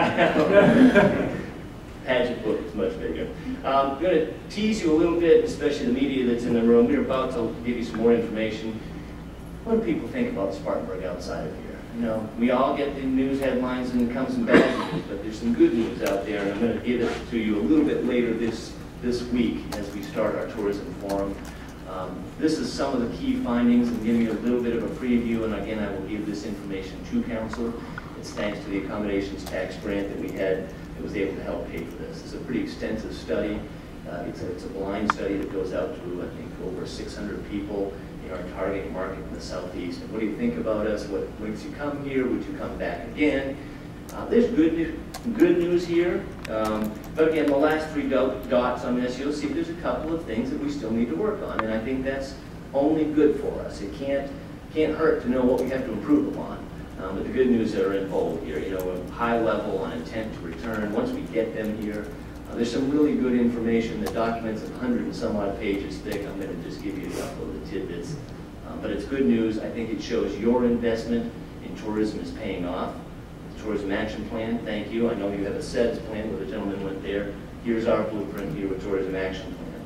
letters. Pageant book is much bigger. Um, I'm going to tease you a little bit, especially the media that's in the room. We're about to give you some more information. What do people think about Spartanburg outside of here? You know, we all get the news headlines and it comes in bad news, but there's some good news out there, and I'm going to give it to you a little bit later this, this week as we start our tourism forum. Um, this is some of the key findings. I'm giving you a little bit of a preview, and again, I will give this information to council. It's thanks to the accommodations tax grant that we had that was able to help pay for this. It's a pretty extensive study. Uh, it's, a, it's a blind study that goes out to, I think, over six hundred people in our target market in the southeast. And what do you think about us? What makes you come here? Would you come back again? Uh, there's good, new, good news here, um, but again, the last three do dots on this, you'll see there's a couple of things that we still need to work on, and I think that's only good for us. It can't, can't hurt to know what we have to improve upon. Um, but the good news that are in bold here, you know, a high level on intent to return. Once we get them here, uh, there's some really good information. The document's a hundred and some odd pages thick. I'm going to just give you a couple of the tidbits. Um, but it's good news. I think it shows your investment in tourism is paying off. Tourism Action Plan, thank you. I know you have a S E D S plan where the gentleman went there. Here's our blueprint here with Tourism Action Plan.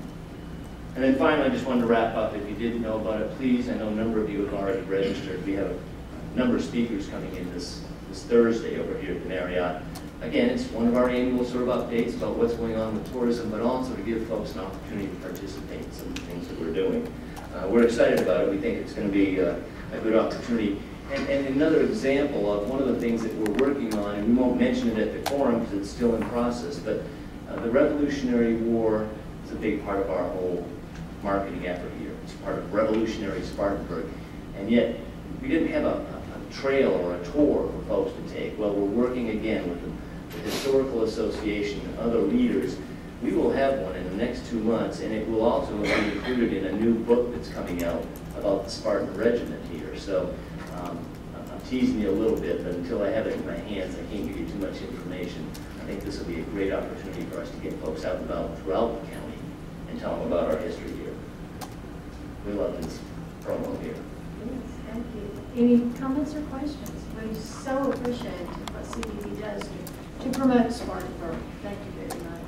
And then finally, I just wanted to wrap up. If you didn't know about it, please, I know a number of you have already registered. We have a number of speakers coming in this, this Thursday over here at the Marriott. Again, it's one of our annual sort of updates about what's going on with tourism, but also to give folks an opportunity to participate in some of the things that we're doing. Uh, we're excited about it. We think it's going to be uh, a good opportunity. And, and another example of one of the things that we're working on, and we won't mention it at the forum because it's still in process, but uh, the Revolutionary War is a big part of our whole marketing effort here. It's part of Revolutionary Spartanburg. And yet, we didn't have a, a, a trail or a tour for folks to take. Well, we're working again with the, the Historical Association and other leaders We will have one in the next two months, and it will also be included in a new book that's coming out about the Spartan Regiment here. So um, I'm teasing you a little bit, but until I have it in my hands, I can't give you too much information. I think this will be a great opportunity for us to get folks out and about throughout the county and tell them about our history here. We love this promo here. Yes, thank you. Any comments or questions? We so appreciate what C D B does to, to promote Spartanburg. Thank you very much.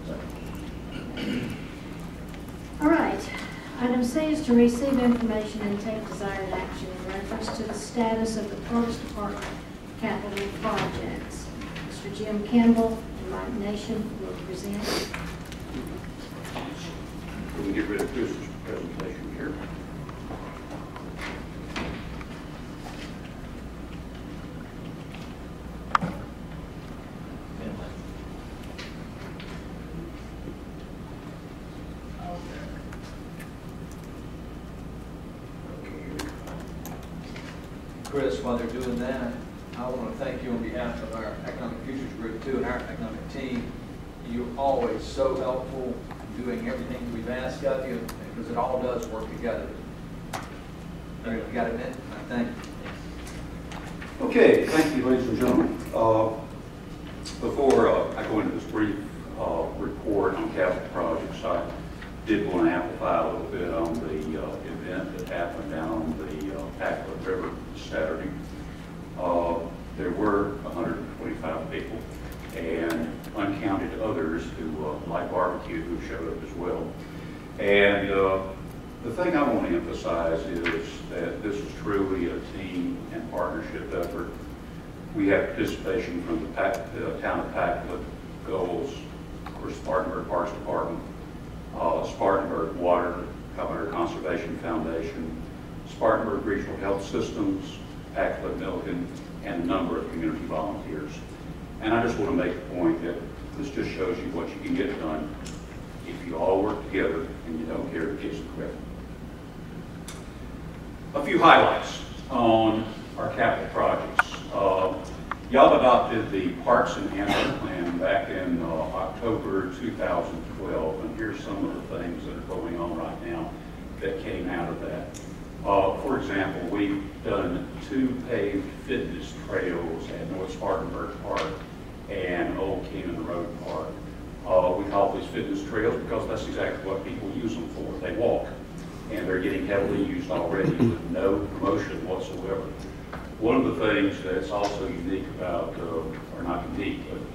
All right. Item C is to receive information and take desired action in reference to the status of the Parks Department capital projects. Mister Jim Campbell and Mike Nation will present. Let me get rid of Chris's presentation here. Chris, while they're doing that, I want to thank you on behalf of our Economic Futures Group too and our economic team. You're always so helpful in doing everything we've asked of you because it all does work together. You got it, man? Thank you. Okay, thank you, ladies and gentlemen. Uh, before uh, I go into this brief uh, report on capital projects, I did want to amplify a little bit on the uh, event that happened down on the uh, Packlet River Saturday. Uh, there were one hundred twenty-five people and uncounted others who uh, like barbecue who showed up as well. And uh, the thing I want to emphasize is that this is truly a team and partnership effort. We have participation from the, Pack, the town of Packlet, Goals, of course, Spartanburg Parks Department, uh, Spartanburg Water, Governor Conservation Foundation, Spartanburg Regional Health Systems, Packlet Milliken, and a number of community volunteers. And I just want to make the point that this just shows you what you can get done if you all work together and you don't care who gets the credit. A few highlights on our capital projects. Uh, Y'all adopted the Parks Enhancement Plan back in uh, October two thousand twelve, and here's some of the things that are going on right now that came out of that. Uh, for example, we've done two paved fitness trails at North Spartanburg Park and Old Keenan Road Park. Uh, we call these fitness trails because that's exactly what people use them for. They walk, and they're getting heavily used already with no promotion whatsoever. One of the things that's also unique about, uh, or not unique,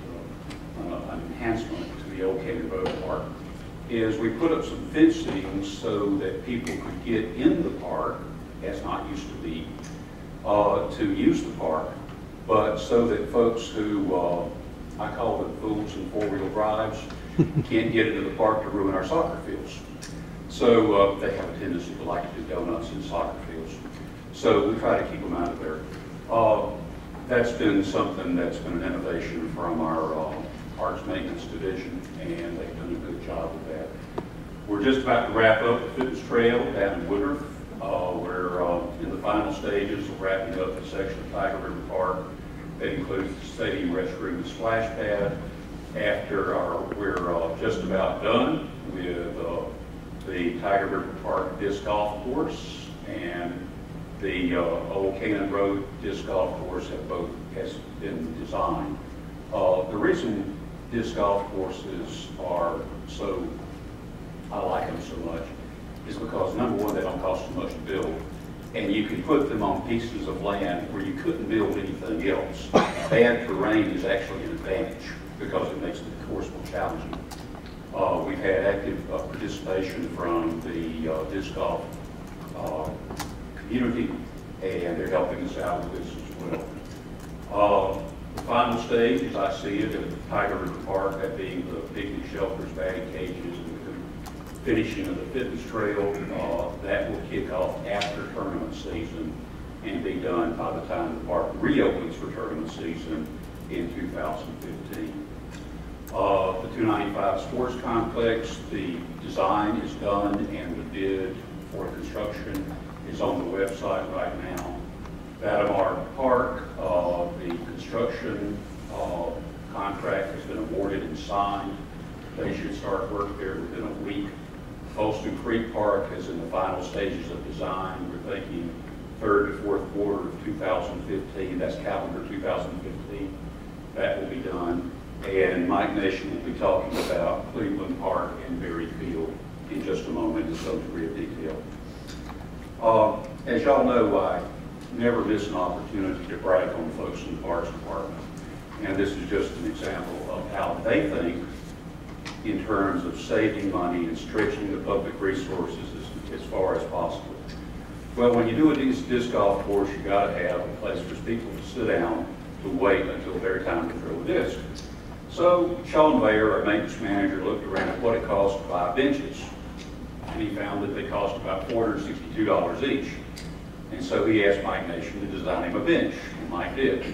but uh, an enhancement to the Old Keenan Road Park is we put up some fencing so that people could get in the park, as not used to be, uh, to use the park, but so that folks who, uh, I call them fools in four-wheel drives, can't get into the park to ruin our soccer fields. So uh, they have a tendency to like to do donuts in soccer fields. So we try to keep them out of there. Uh, that's been something that's been an innovation from our uh, Parks Maintenance Division, and they've done a good job with that. We're just about to wrap up the fitness trail down in Woodruff. Uh, we're uh, in the final stages of wrapping up a section of Tiger River Park that includes the stadium restroom and splash pad. After our, we're uh, just about done with uh, the Tiger River Park disc golf course and the uh, Old Canaan Road disc golf course have both has been designed. Uh, the reason disc golf courses are so, I like them so much, is because number one, they don't cost so much to build, and you can put them on pieces of land where you couldn't build anything else. Bad terrain is actually an advantage because it makes the course more challenging. Uh, we've had active uh, participation from the uh, disc golf uh, community, and they're helping us out with this as well. Uh, the final stage, as I see it, at Tiger River Park, that being the picnic shelters, batting cages, and the finishing of the fitness trail, uh, that will kick off after tournament season and be done by the time the park reopens for tournament season in two thousand fifteen. Uh, the two ninety-five Sports Complex, the design is done and the bid for construction is on the website right now. Vatamar Park, uh, the construction uh, contract has been awarded and signed. They should start work there within a week. Folston Creek Park is in the final stages of design. We're thinking third to fourth quarter of two thousand fifteen. That's calendar two thousand fifteen. That will be done. And Mike Nation will be talking about Cleveland Park and Berry Field in just a moment in some degree of detail. Uh, as y'all know, I never miss an opportunity to brag on the folks in the Parks Department. And this is just an example of how they think in terms of saving money and stretching the public resources as, as far as possible. Well, when you do a disc, disc golf course, you got to have a place for people to sit down to wait until their time to throw a disc. So Sean Bayer, our maintenance manager, looked around at what it cost to buy benches, and he found that they cost about four hundred sixty-two dollars each. And so he asked Mike Nation to design him a bench, and Mike did.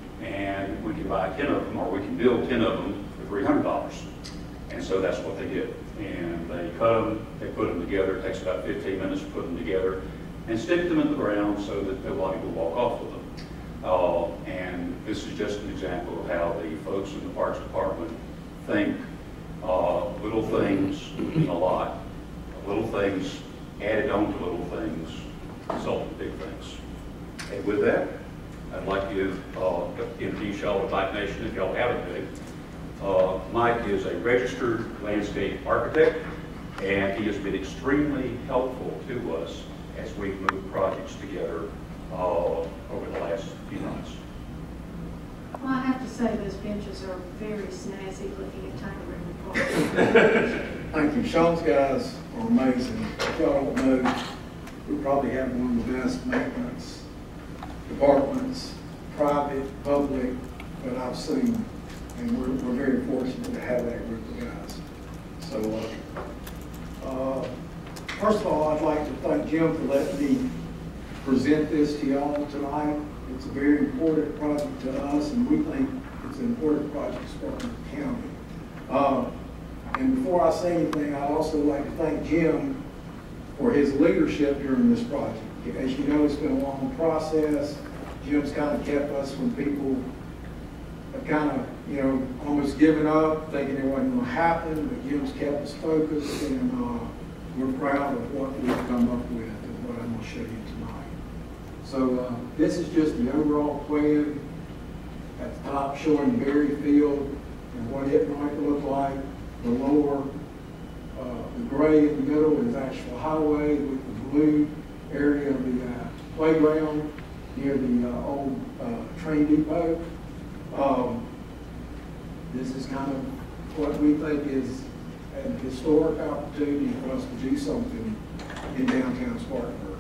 And we can buy ten of them, or we can build ten of them for three hundred dollars. And so that's what they did. And they cut them, they put them together. It takes about fifteen minutes to put them together, and stick them in the ground so that nobody will walk off with them. Uh, and this is just an example of how the folks in the Parks Department think uh, little things mean a lot. Little things added on to little things result in big things. And with that, I'd like to uh, introduce y'all to Mike Nation if y'all haven't been. Uh, Mike is a registered landscape architect, and he has been extremely helpful to us as we've moved projects together uh, over the last few months. Well, I have to say those benches are very snazzy looking at Tiger River Park. Thank you. Sean's guys are amazing. If y'all don't know, we probably have one of the best maintenance departments, private, public, that I've seen. And we're, we're very fortunate to have that group of guys. So, uh, uh, first of all, I'd like to thank Jim for letting me present this to y'all tonight. It's a very important project to us, and we think it's an important project for Spartanburg County. Uh, and before I say anything, I'd also like to thank Jim for his leadership during this project. As you know, it's been a long process. Jim's kind of kept us when people have kind of, you know, almost given up, thinking it wasn't going to happen, but Jim's kept us focused, and uh, we're proud of what we've come up with and what I'm going to show you tonight. So uh, this is just the overall plan at the top showing Berry Field and what it might look like. The lower, uh, the gray in the middle is actual highway with the blue area of the uh, playground near the uh, old uh, train depot. Um, this is kind of what we think is a historic opportunity for us to do something in downtown Spartanburg.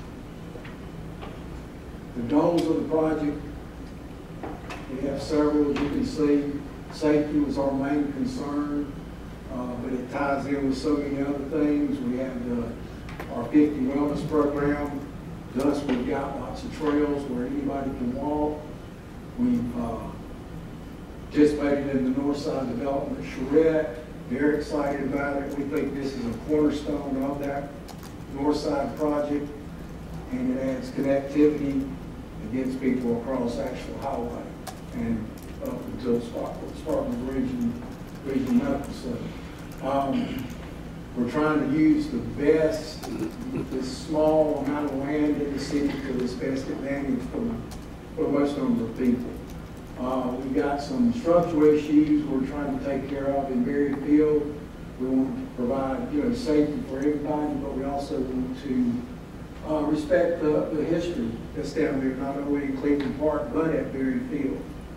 The goals of the project, we have several, as you can see. Safety was our main concern, uh, but it ties in with so many other things. We have the, our fifty wellness program. Thus, we've got lots of trails where anybody can walk. We've uh, participated in the Northside Development Charrette. They're excited about it. We think this is a cornerstone of that Northside project, and it adds connectivity. It gets people across actual highway and up until Spartanburg region, region Nutt facility. Um, we're trying to use the best, this small amount of land in the city to its best advantage for the, for the most number of people. Uh, we've got some structural issues we're trying to take care of in Berry Field. We want to provide, you know, safety for everybody, but we also want to uh, respect the, the history that's down there, not only in Cleveland Park, but at Berry Field.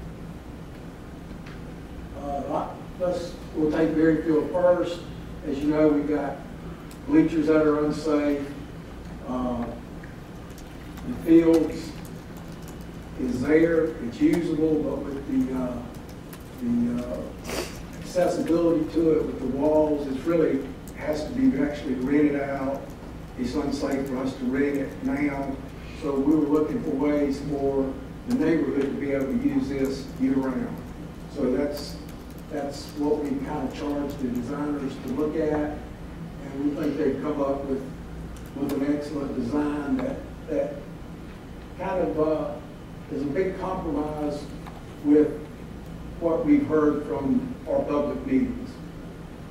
Uh, let's, we'll take Berry Field first. As you know, we've got bleachers that are unsafe. Uh, the fields is there, it's usable, but with the, uh, the uh, accessibility to it with the walls, it's really has to be actually rented out. It's unsafe for us to rent it now. So we were looking for ways for the neighborhood to be able to use this year round. So that's that's what we kind of charged the designers to look at, and we think they've come up with with an excellent design that that kind of uh, is a big compromise with what we've heard from our public meetings.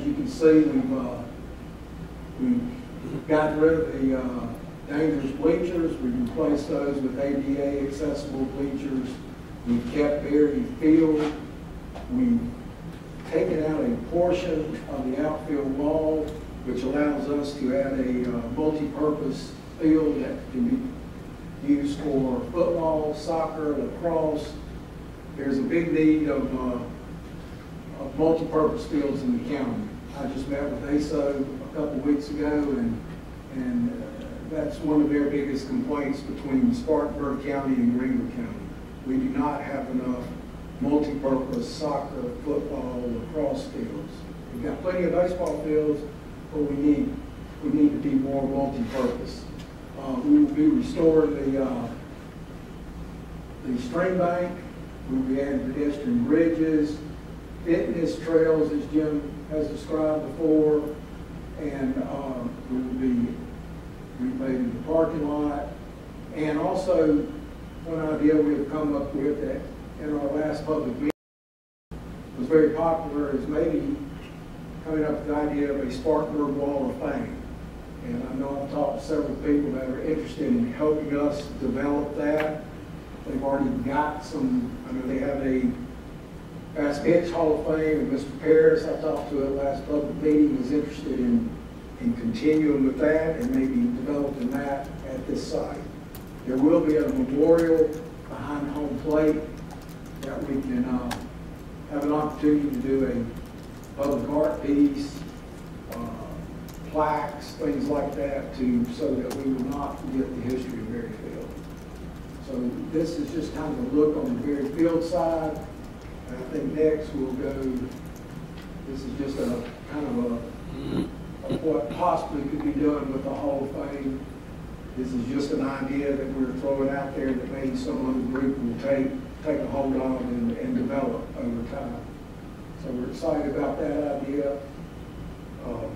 you can see, we've, uh, we've gotten rid of the uh, dangerous bleachers. We've replaced those with A D A accessible bleachers. We've kept Berry Field. We've taken out a portion of the outfield wall, which allows us to add a uh, multi-purpose field that can be used for football, soccer, lacrosse. There's a big need of, uh, of multi-purpose fields in the county. I just met with A S O a couple weeks ago, and, and uh, that's one of their biggest complaints between Spartanburg County and Greenville County. We do not have enough multi-purpose soccer, football, lacrosse fields. We've got plenty of baseball fields, but we need we need to be more multi-purpose. Uh, we will be restoring the uh, the stream bank. We will be adding pedestrian bridges, fitness trails, as Jim has described before, and uh, we will be repaving the parking lot. And also, one idea we have come up with that in our last public meeting was very popular is maybe coming up with the idea of a Spartanburg Wall of Fame. And I know I've talked to several people that are interested in helping us develop that. They've already got some, I know they have a Fast Pitch Hall of Fame, and Mister Paris, I talked to at last public meeting, is interested in, in continuing with that and maybe developing that at this site. There will be a memorial behind home plate that we can uh, have an opportunity to do a public art piece, uh, plaques, things like that, to so that we will not forget the history of Berryfield. So this is just kind of a look on the Berryfield side. And I think next we'll go, this is just a kind of a, of what possibly could be done with the Hall of Fame. This is just an idea that we're throwing out there that maybe some other group will take take a hold on and, and develop over time. So we're excited about that idea. Um,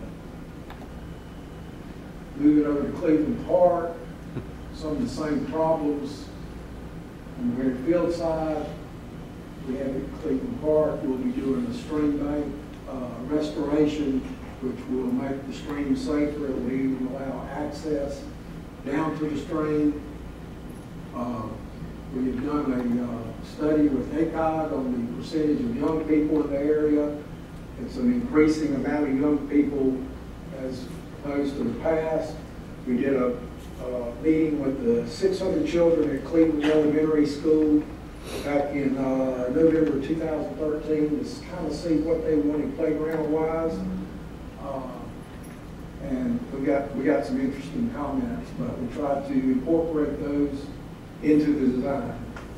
moving over to Cleveland Park, some of the same problems on the Berryfield side. We have at Cleveland Park, we'll be doing a stream bank uh, restoration, which will make the stream safer. It will even allow access down to the stream. Uh, we have done a uh, study with A C O G on the percentage of young people in the area. It's an increasing amount of young people as opposed to the past. We did a, a meeting with the six hundred children at Cleveland Elementary School back in uh, November two thousand thirteen to kind of see what they wanted playground-wise. Uh, and we got we got some interesting comments, but we tried to incorporate those into the design.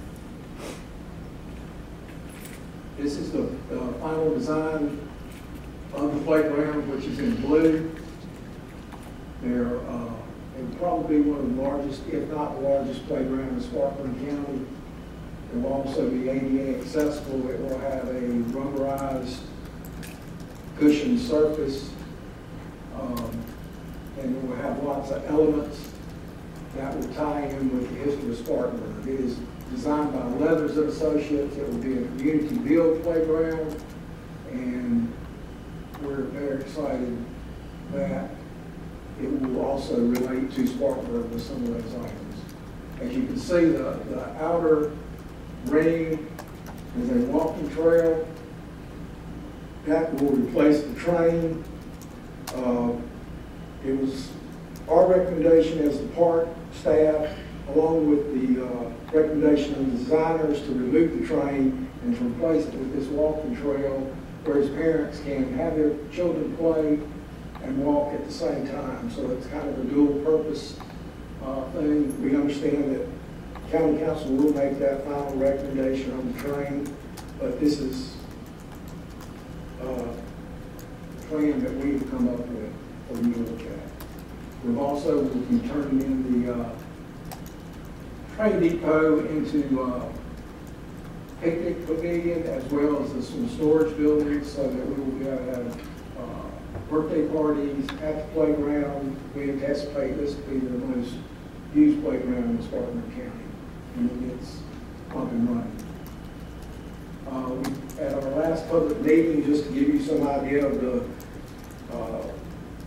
This is the uh, final design of the playground, which is in blue. They're uh, it will probably be one of the largest, if not the largest, playground in Spartanburg County. It will also be A D A accessible. It will have a rubberized cushioned surface. Um, and it will have lots of elements that will tie in with the history of Spartanburg. It is designed by Leathers and Associates. It will be a community build playground, and we're very excited that it will also relate to Spartanburg with some of those items. As you can see, the, the outer ring is a walking trail. That will replace the train. Uh, it was our recommendation as the park staff, along with the uh, recommendation of the designers, to remove the train and to replace it with this walking trail, whereas parents can have their children play and walk at the same time. So it's kind of a dual purpose uh, thing. We understand that County Council will make that final recommendation on the train, but this is uh, a plan that we have come up with for you to look at. We've also will be turning in the uh, train depot into uh, picnic pavilion, as well as some storage buildings, so that we will be able to have uh, birthday parties at the playground. We anticipate this to be the most used playground in Spartanburg County, and it gets up and running. Uh, we, at our last public meeting, just to give you some idea of the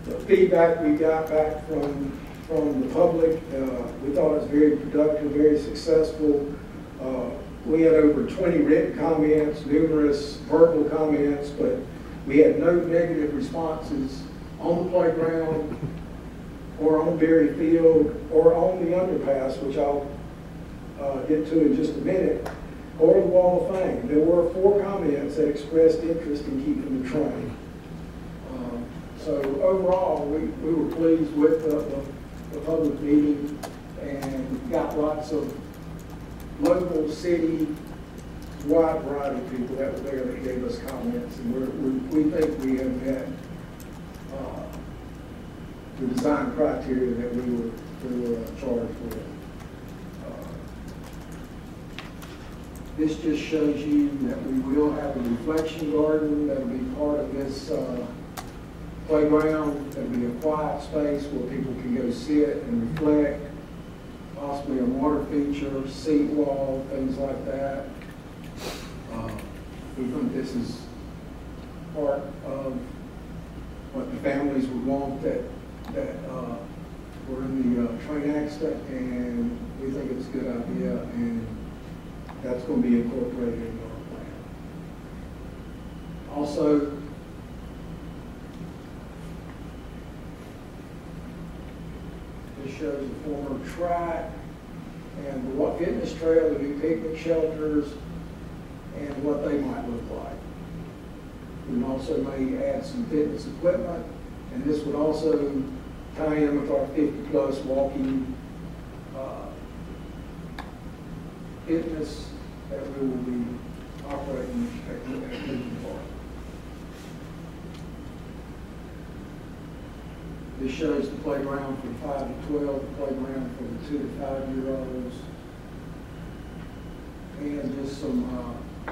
the feedback we got back from, from the public, uh, we thought it was very productive, very successful. Uh, we had over twenty written comments, numerous verbal comments, but we had no negative responses on the playground or on Berry Field or on the underpass, which I'll uh, get to in just a minute, or the Wall of Fame. There were four comments that expressed interest in keeping the train. Um, so overall, we, we were pleased with the, the, the public meeting and got lots of local, city, wide variety of people that were there that gave us comments, and we're, we, we think we have met uh, the design criteria that we were, we were uh, charged with. Uh, this just shows you that we will have a reflection garden that will be part of this uh, playground. There will be a quiet space where people can go sit and reflect, possibly a water feature, seat wall, things like that. Uh, we think this is part of what the families would want that that uh, were in the uh, train accident, and we think it's a good idea, and that's going to be incorporated in our plan. Also, this shows the former track and the what fitness trail, the new picnic shelters, and what they might look like. We also may add some fitness equipment, and this would also tie in with our fifty plus walking uh, fitness that we will be operating at Lincoln Park. This shows the playground from five to twelve, the playground for the two to five year olds, and just some uh,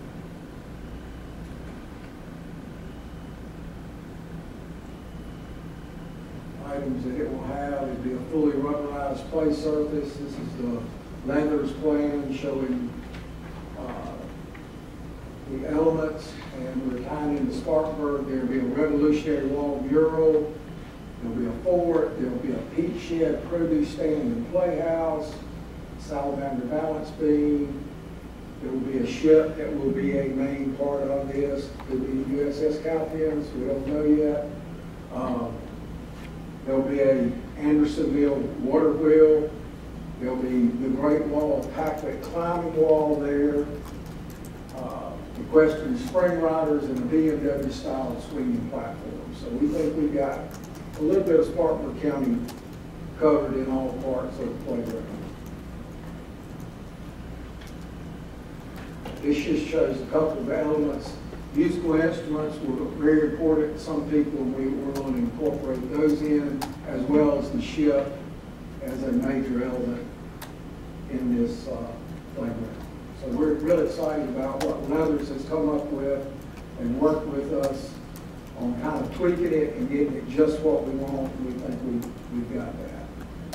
items that it will have. It'll be a fully rubberized play surface. This is the Leathers plan showing uh, the elements, and we're tying into Spartanburg. There'll be a Revolutionary Wall mural. There'll be a fort. There'll be a peat shed, produce stand, and playhouse. Salamander balance beam. There will be a ship that will be a main part of this. Could be U S S Cowpens. We don't know yet. Um, There'll be a Andersonville water wheel. There'll be the Great Wall of Packlet climbing wall there. Uh, equestrian spring riders and a B M W style swinging platform. So we think we've got a little bit of Spartanburg County covered in all parts of the playground. This just shows a couple of elements. Musical instruments were very important to some people, and we were going to incorporate those in, as well as the ship as a major element in this uh, playground. So we're really excited about what Leathers has come up with and worked with us on kind of tweaking it and getting it just what we want. We think we, we've got that.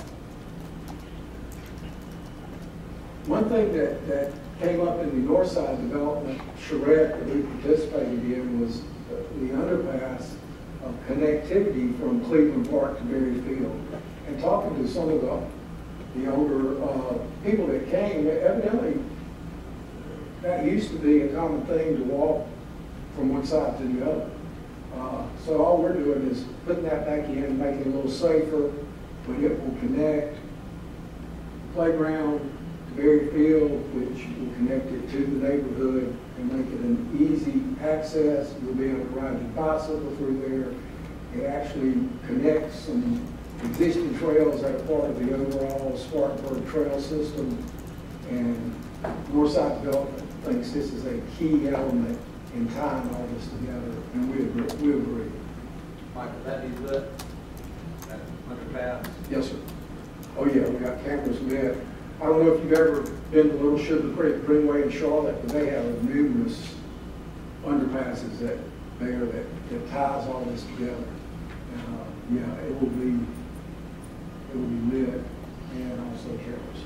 One thing that, that came up in the north side development charrette that we participated in was the underpass of connectivity from Cleveland Park to Berry Field. And talking to some of the, the older uh, people that came, evidently that used to be a common thing to walk from one side to the other. Uh, so all we're doing is putting that back in and making it a little safer, but it will connect the playground Berry Field, which will connect it to the neighborhood and make it an easy access. You'll be able to ride your bicycle through there. It actually connects some existing trails that are part of the overall Spartanburg trail system. And Northside Development thinks this is a key element in tying all this together, and we agree. We agree. Michael, that be lit? That underpass? Yes, sir. Oh yeah, we got cameras lit. I don't know if you've ever been to Little Sugar Creek Greenway in Charlotte, but they have numerous underpasses that there that, that ties all this together. Uh, yeah, it will be it will be lit and also cameras.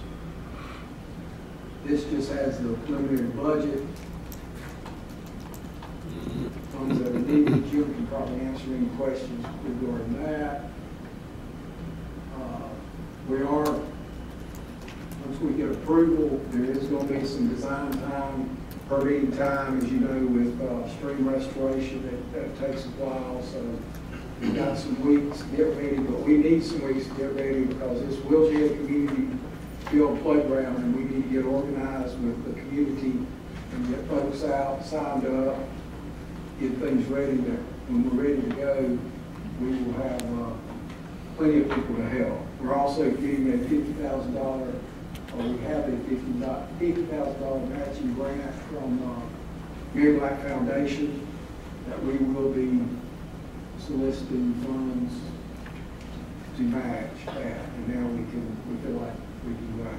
This just has the preliminary budget. Funds that are needed. Jim can probably answer any any questions regarding that. Uh, We are, once we get approval, there is going to be some design time, permitting time, as you know, with uh, stream restoration, that, that takes a while, so we've got some weeks to get ready, but we need some weeks to get ready because this will be a community field playground, and we need to get organized with the community and get folks out, signed up, get things ready that when we're ready to go, we will have uh, plenty of people to help. We're also getting a fifty thousand dollars, or we have a fifty thousand dollars matching grant from uh, Mary Black Foundation that we will be soliciting funds to match that, and now we can, we feel like we can go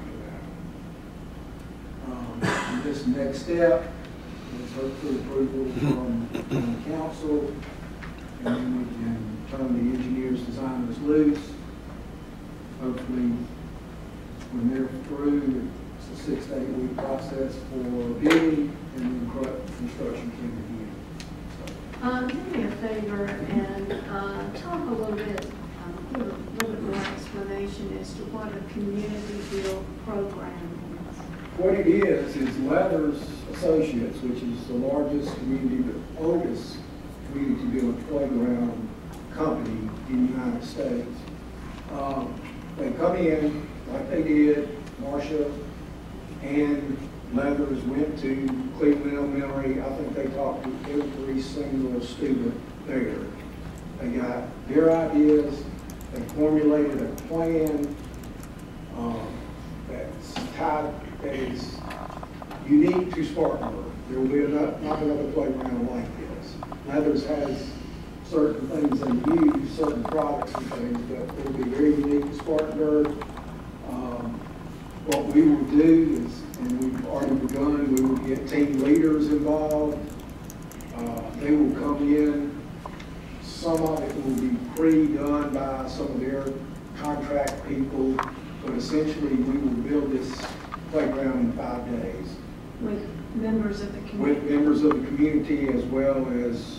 after that. Um, and this next step is hopefully approval from, from the council, and then we can turn the engineers, designers loose. Hopefully, when they're through, it's a six to eight week process for bidding, and then construction can begin. So. Um, do me a favor and uh, talk a little bit, um, give a little bit more explanation as to what a community build program is. What it is, is Leathers Associates, which is the largest community, the oldest community build playground company in the United States. Um, they come in, like they did, Marcia and Leathers went to Cleveland Elementary. I think they talked to every single student there. They got their ideas, they formulated a plan um, that's tied, that is unique to Spartanburg. There will be enough, not another playground like this. Leathers has certain things they use, certain products and things, but it will be very unique to Spartanburg. Um, what we will do is, and we've already begun, we will get team leaders involved. Uh, they will come in. Some of it will be pre-done by some of their contract people, but essentially we will build this playground in five days. With members of the community? With members of the community, as well as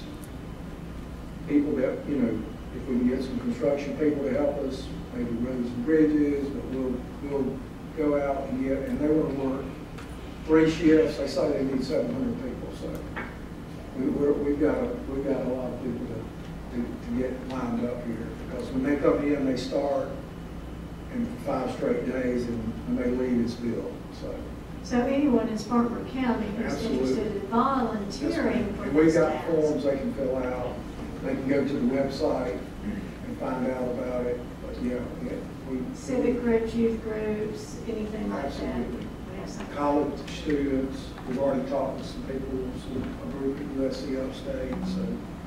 people that, you know, if we can get some construction people to help us, maybe roads and bridges, but we'll, we'll go out and get, and they want to work three shifts. They say they need seven hundred people, so we, we're, we've got a, we've got a lot of people to, to, to get lined up here, because when they come in, they start in five straight days, and when they leave, it's built. So. So anyone in Spartanburg County who's Absolutely. interested in volunteering for and we've this got task. forms they can fill out. They can go to the website and find out about it. But yeah, yeah we, Civic groups, youth groups, anything like absolutely. that. We have some. College students. We've already talked to some people, some, a group at U S C Upstate. So,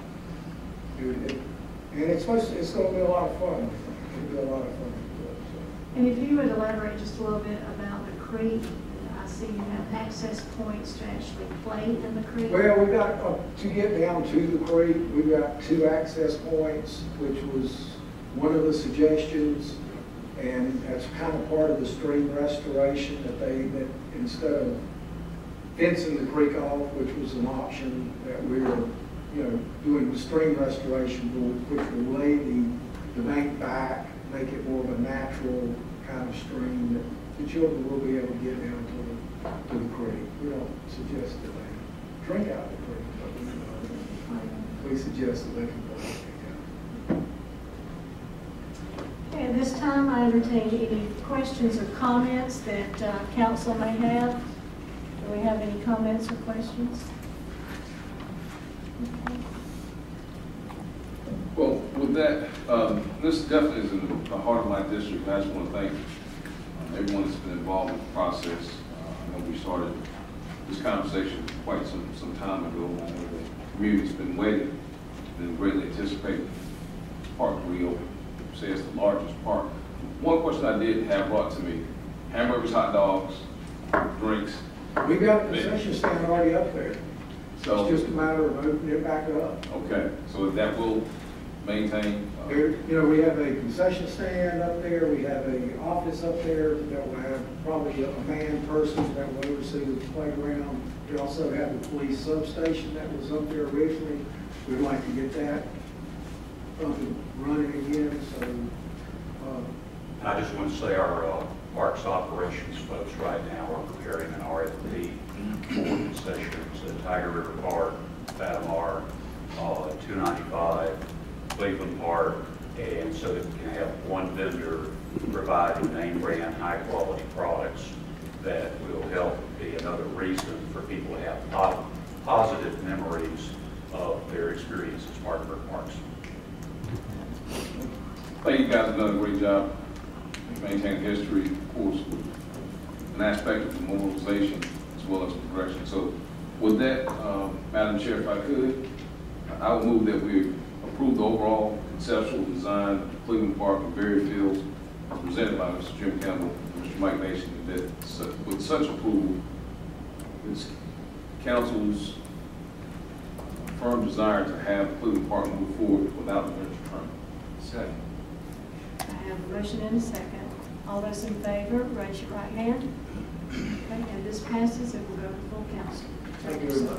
it, it, and it's supposed to, it's going to be a lot of fun. It'll be a lot of fun. So. And if you would elaborate just a little bit about the creek. I see you have access points to actually play in the creek. Well, we've got, uh, to get down to the creek, we've got two access points, which was one of the suggestions, and that's kind of part of the stream restoration, that they, that instead of fencing the creek off, which was an option, that we're, you know, doing the stream restoration, which will lay the, the bank back, make it more of a natural kind of stream that the children will be able to get down to the, to the creek. We don't suggest that they drink out of the creek, but we, we suggest that they can go. Okay, at this time, I entertain any questions or comments that uh, council may have. Do we have any comments or questions? Well, with that, um, this definitely is in the heart of my district. I just want to thank everyone that's been involved in the process. Uh, I know we started this conversation quite some, some time ago. I know the community's been waiting, been greatly anticipating the park reopen. Say it's the largest park. One question I did have brought to me: hamburgers, hot dogs, drinks. We've got a concession stand already up there. So it's just a matter of opening it back up. Okay, so that will maintain. Uh, There, you know, we have a concession stand up there. We have a office up there that will have probably a man person that will oversee the playground. We also have the police substation that was up there originally. We'd like to get that up and running again, so, uh, And I just want to say our uh, parks operations folks right now are preparing an R F P for concessions at Tiger River Park, Fatamar, uh, two ninety-five, Cleveland Park, and so that we can have one vendor providing name brand, high quality products that will help be another reason for people to have po- positive memories of their experience at Spartanburg Parks. I think you guys have done a great job maintaining history, of course, an aspect of memorialization as well as progression. So with that, um, Madam Chair, if I could, I would move that we approve the overall conceptual design of Cleveland Park and Berry Fields as presented by Mister Jim Campbell and Mister Mike Nation, and that su- with such approval, it's council's firm desire to have Cleveland Park move forward without a major term. Second. I have a motion and a second. All those in favor, raise your right hand. Okay, and this passes, and we'll go to full council. thank you very much.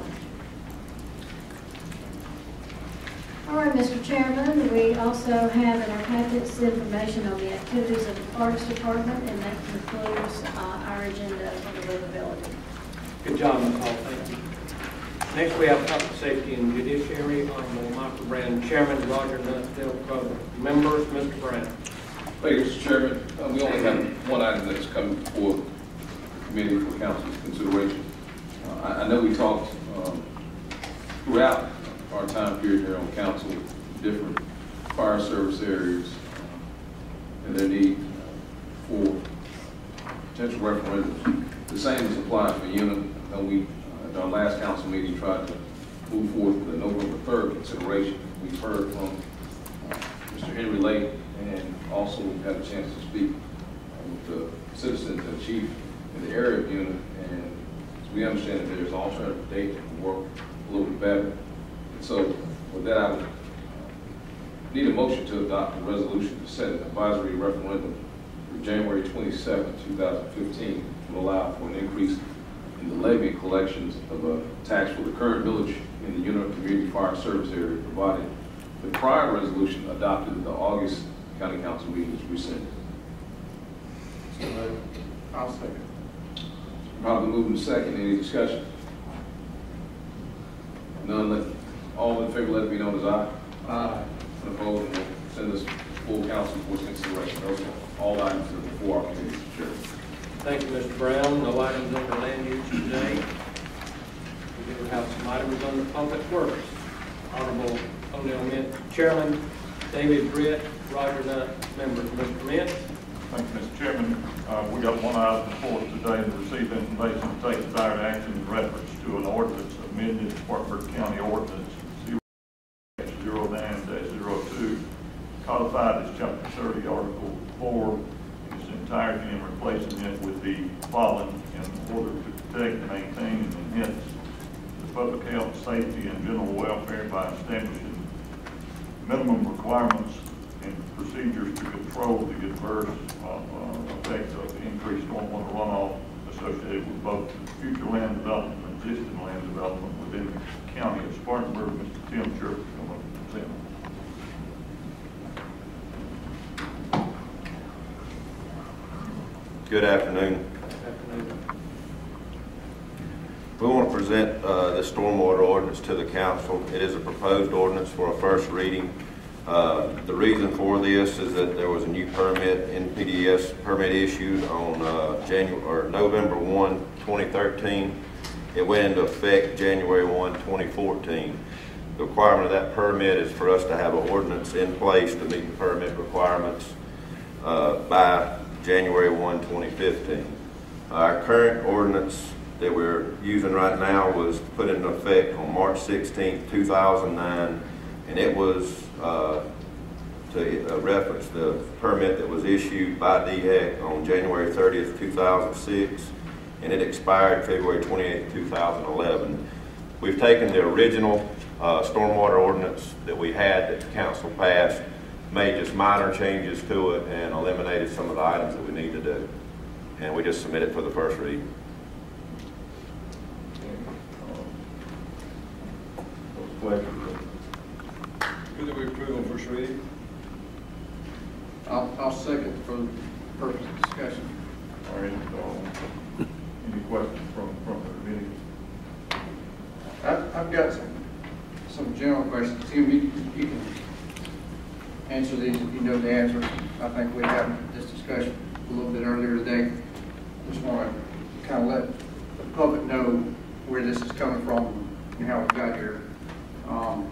All right, Mister Chairman, we also have in our packets information on the activities of the Parks Department, and that concludes uh, our agenda for the livability. Good job, Nicole, thank you. Next, we have Public Safety and Judiciary, Honorable Michael Brown, Chairman, Roger Nutt, Program. Members, Mister Brown. Thank you, Mister Chairman. Uh, we only have one item that's coming before the committee for council's consideration. Uh, I, I know we talked um, throughout our time period here on council, different fire service areas uh, and their need uh, for potential referendums. The same is applied for UNIT. Uh, we, uh, at our last council meeting, tried to move forward with the November third consideration. We've heard from uh, Mister Henry Lake, and also we've had a chance to speak uh, with the citizens and chief in the area of UNIT, and so we understand that there's alternative date that can work a little bit better. And so with that, I would uh, need a motion to adopt a resolution to set an advisory referendum for January twenty-seventh, two thousand fifteen, to allow for an increase in the levy and collections of a tax for the current village in the UNIT Community Fire Service area, provided the prior resolution adopted at the August County Council meeting is rescinded. I'll second. Probably moving to second. Any discussion? None. Let, all in favor, let it be known as aye. Aye. Opposed, and we'll send this full council for consideration. Those are all items that are before our committee, Mister Chairman. Thank you, Mister Brown. No items under land use today. We do have some items under public works. Honorable O'Neill Mint, Chairman, David Britt, Roger Nutt, members. Mister Mint. Thank you, Mister Chairman. Uh, we got one item before us today to receive information to take desired action in reference to an ordinance amended Spartanburg County Ordinance zero nine dash zero two, codified as chapter thirty, article four, in its entirety, and replacing it with the following: in order to protect, maintain, and enhance the public health, safety, and general welfare by establishing minimum requirements and procedures to control the adverse uh, uh, effects of increased stormwater runoff associated with both future land development and existing land development within the county of Spartanburg. Mister Tim Church is going to present. Good afternoon. We want to present uh, the stormwater ordinance to the council. It is a proposed ordinance for a first reading. Uh, the reason for this is that there was a new permit, N P D S permit issued on uh, January or November first, twenty thirteen. It went into effect January first, twenty fourteen. The requirement of that permit is for us to have an ordinance in place to meet the permit requirements uh, by January first, twenty fifteen. Our current ordinance that we're using right now was put into effect on March sixteenth, two thousand nine, and it was uh, to uh, reference the permit that was issued by D H E C on January thirtieth, two thousand six, and it expired February twenty-eighth, two thousand eleven. We've taken the original uh, stormwater ordinance that we had that the council passed, made just minor changes to it, and eliminated some of the items that we need to do. And we just submit it for the first read. Good that we we approve on first reading. I'll, I'll second for the purpose of discussion. All right, um, any questions from, from the committee? I've, I've got some, some general questions. Tim, you, you can answer these if you know the answers. I think we had this discussion a little bit earlier today. Just want to kind of let the public know where this is coming from and how we got here. Um,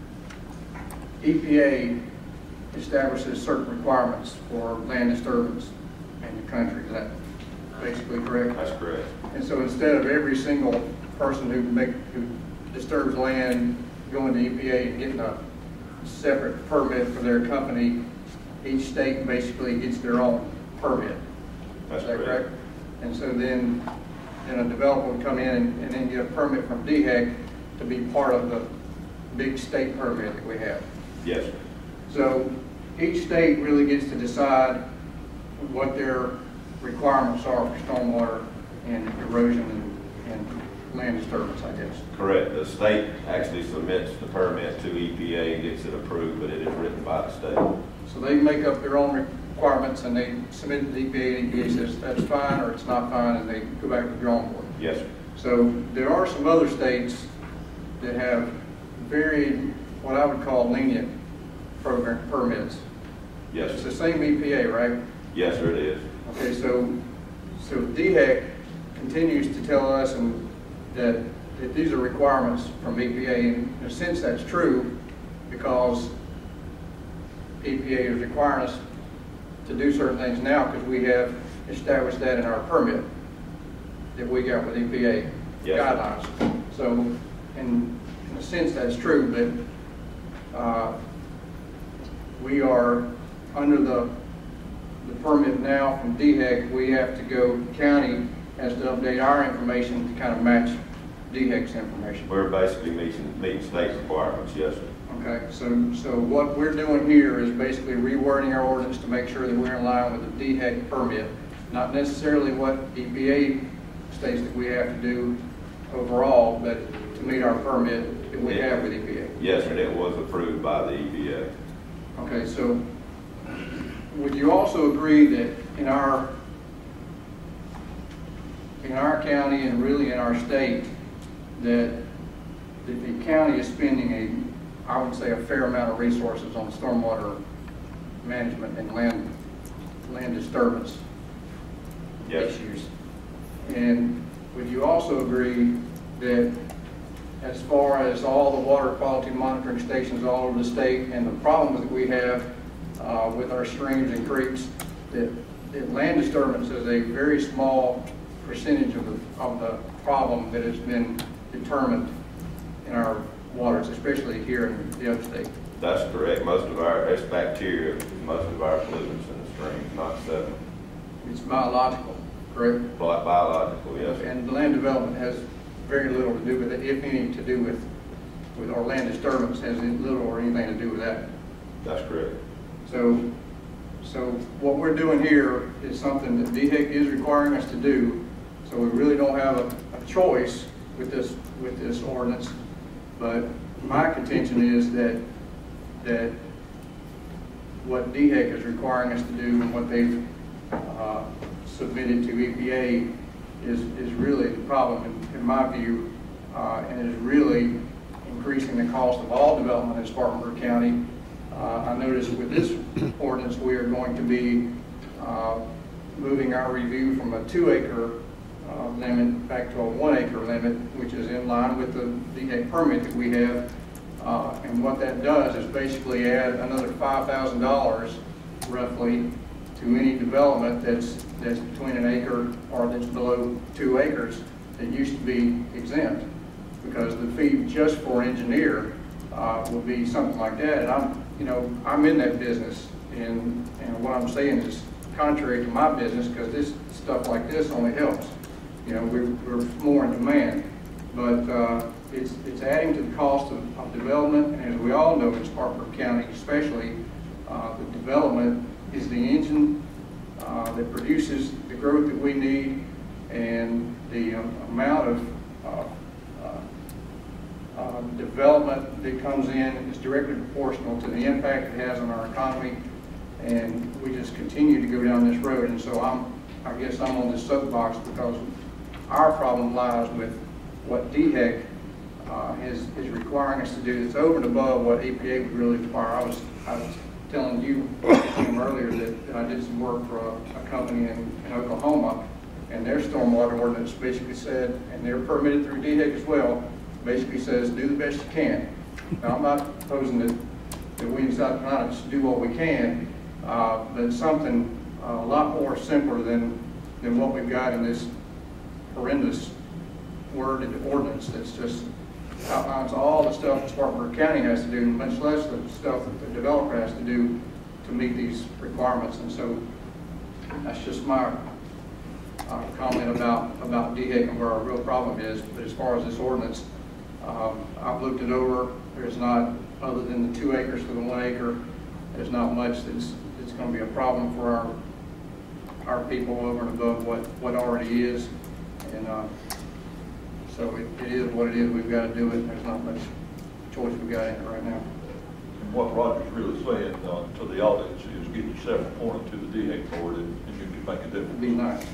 E P A establishes certain requirements for land disturbance in the country. Is that basically correct? That's correct. And so instead of every single person who make who disturbs land going to E P A and getting a separate permit for their company, each state basically gets their own permit. That's Is that correct. correct? And so then, then a developer would come in and, and then get a permit from D H E C to be part of the big state permit that we have. Yes. So each state really gets to decide what their requirements are for stormwater and erosion and, and land disturbance, I guess. Correct. The state actually submits the permit to E P A and gets it approved, but it is written by the state. So they make up their own requirements and they submit it to E P A, and E P A says that's fine or it's not fine, and they go back to the drawing board. Yes, sir. So there are some other states that have very, what I would call lenient program permits. Yes, It's sir. the same E P A, right? Yes, sir, it is. Okay, so, so D H E C continues to tell us and that, that these are requirements from E P A, and in a sense that's true because E P A is requiring us to do certain things now because we have established that in our permit that we got with E P A Yes, guidelines. So in, in a sense that's true, but uh, we are under the the permit now from D H E C. We have to go, county has to update our information to kind of match D H E C's information. We're basically meeting, meeting state requirements, yes, sir. Okay, so so what we're doing here is basically rewording our ordinance to make sure that we're in line with the D H E C permit, not necessarily what E P A states that we have to do overall, but to meet our permit that we have with E P A. Yes, and it was approved by the E P A. Okay, so would you also agree that in our in our county and really in our state that, that the county is spending a, I would say, a fair amount of resources on stormwater management and land land disturbance Yes. issues? And would you also agree that as far as all the water quality monitoring stations all over the state and the problems that we have uh, with our streams and creeks, that, that land disturbance is a very small percentage of the, of the problem that has been determined in our waters, especially here in the upstate? That's correct. Most of our, it's bacteria, most of our pollutants in the streams, not sediment. It's biological, correct? Bi- Biological, yes. And land development has very little to do with it, if any, to do with, with our land disturbance has little or anything to do with that. That's correct. So, so what we're doing here is something that D H E C is requiring us to do. So we really don't have a, a choice with this with this ordinance. But my contention is that that what D H E C is requiring us to do and what they've uh, submitted to E P A is is really the problem in, in my view, uh, and is really increasing the cost of all development in Spartanburg County. Uh, I noticed with this ordinance we are going to be uh, moving our review from a two acre uh, limit back to a one acre limit, which is in line with the D H E C permit that we have. Uh, and what that does is basically add another five thousand dollars roughly to any development that's, that's between an acre or that's below two acres that used to be exempt. Because the fee just for an engineer uh, would be something like that. And I'm, you know, I'm in that business, and, and what I'm saying is contrary to my business, because this stuff like this only helps. You know, we're, we're more in demand, but uh, it's it's adding to the cost of, of development. And as we all know in Spartanburg County, especially, uh, the development is the engine uh, that produces the growth that we need, and the um, amount of uh, uh, uh, development that comes in is directly proportional to the impact it has on our economy, and we just continue to go down this road. And so I'm, I guess I'm on this soapbox because our problem lies with what D H E C uh, is, is requiring us to do. It's over and above what E P A would really require. I was, I was telling you earlier that, that I did some work for a, a company in, in Oklahoma, and their stormwater ordinance basically said, and they're permitted through D H E C as well, basically says do the best you can. Now I'm not proposing that, that we in South Carolina just do what we can, uh, but something uh, a lot more simpler than, than what we've got in this horrendous worded ordinance that's just outlines all the stuff that Spartanburg County has to do, much less the stuff that the developer has to do to meet these requirements. And so that's just my uh, comment about, about D H E C and where our real problem is. But as far as this ordinance, um, I've looked it over. There's not, other than the two acres for the one acre, there's not much that's, that's going to be a problem for our our people over and above what, what already is. And uh, so it, it is what it is. We've got to do it. There's not much choice we've got in it right now. And what Roger's really saying uh, to the audience is get yourself appointed to the D H E C board and, and you can make a difference. It'd be nice.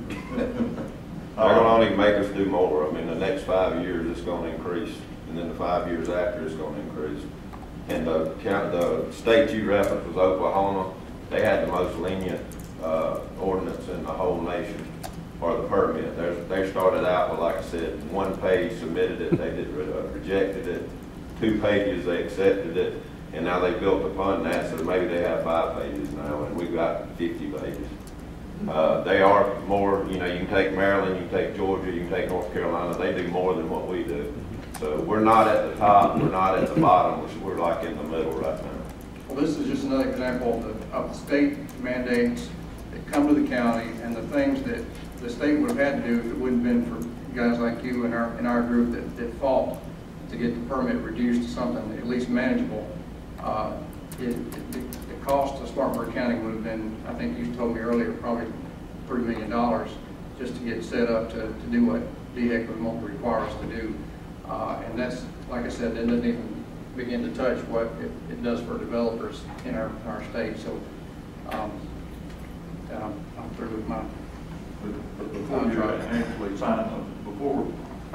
They're going to only make us do more. I mean, the next five years it's going to increase, and then the five years after it's going to increase. And the, the state you referenced was Oklahoma. They had the most lenient uh, ordinance in the whole nation for the permit. They're, they started out with, like I said, one page, submitted it, they did uh, rejected it, two pages, they accepted it, and now they built upon that, so maybe they have five pages now, and we've got fifty pages. Uh, they are more, you know, you can take Maryland, you can take Georgia, you can take North Carolina, they do more than what we do. So we're not at the top, we're not at the bottom, we're, we're like in the middle right now. Well, this is just another example of the, of the state mandates that come to the county and the things that the state would have had to do if it wouldn't have been for guys like you and our, in our group that, that fought to get the permit reduced to something at least manageable. Uh, it, it, the, the cost of Spartanburg County would have been, I think you told me earlier, probably three million dollars just to get set up to, to do what D H E C would want to require us to do. Uh, and that's, like I said, that doesn't even begin to touch what it, it does for developers in our, our state. So um, I'm, I'm through with my But before you actually sign, uh, before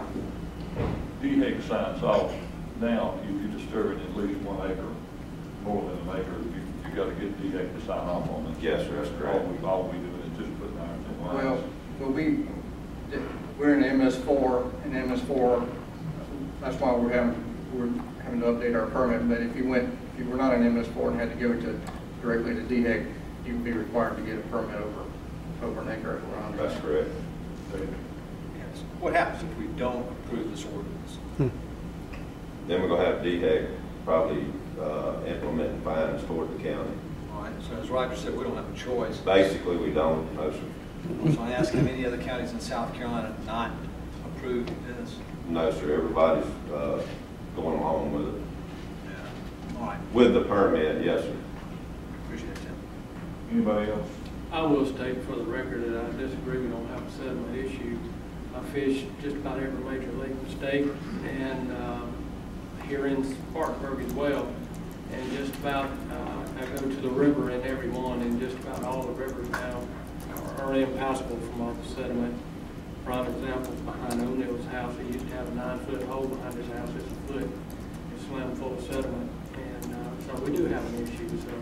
D H E C signs off, now if you're disturbing at least one acre, more than an acre, you, you got to get D H E C to sign off on it. Yes, sir, that's correct. All we, all we do is just put ours in lines. Well, well, we, we're in M S four, and M S four, that's why we're having, we're having to update our permit, but if you went, if you were not in M S four and had to go to, directly to D H E C, you'd be required to get a permit over, over an acre around. That's correct. Yes. What happens if we don't approve this ordinance? Then we're going to have D H E C probably uh, implement fines toward the county. All right, so as Roger said, we don't have a choice. Basically, we don't, no, sir. So I ask, have any other counties in South Carolina not approved this? No, sir, everybody's uh, going along with it. Yeah. All right. With the permit, yes, sir. Appreciate it, Tim. Anybody else? I will state for the record that I disagree we don't have a settlement issue. I fish just about every major lake in the state and um, here in Spartanburg as well. And just about, uh, I go to the river in every one, and just about all the rivers now are, are impassable from all the sediment. Prime example, behind O'Neill's house, he used to have a nine-foot hole behind his house. It's a foot. It's slammed full of sediment. And uh, so we do have an issue. So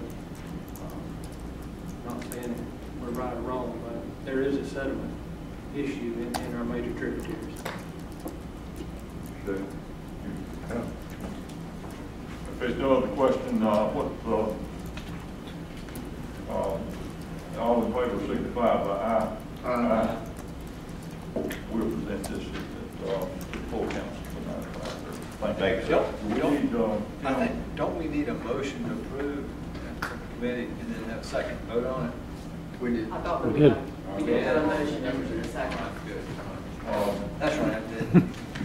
um, not saying we're right or wrong, but there is a sediment issue in, in our major tributaries. Okay. Yeah. If there's no other question, uh, what, uh, uh, all in favor signify by aye. Aye. Aye. We'll present this at, uh, to the full council tonight. Thank you. Thank you. Yep. We Don't- need, uh, I think, don't we need a motion to approve the committee and then have a second vote on it? We did. I thought we We did. had, we did have a motion and a second. Good. um, That's right, I did.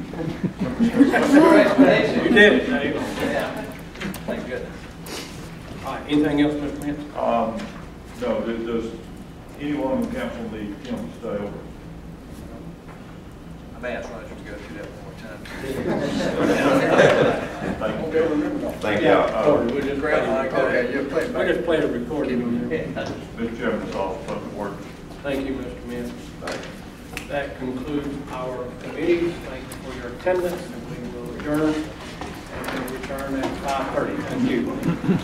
You did it, Dave. Yeah. Thank goodness. All right, anything else, Mister Clinton? Um, no, does, does anyone on the council need him to stay over? I may ask Roger to go through that one more time. Thank you. Uh, We're just Grab like that. okay, you're playing, we're just playing a recording. Mister Chairman, it's all public work. Thank you, Mister Meehan. That concludes our committee. Thank you for your attendance, and we will adjourn and we'll return at five thirty. Thank you.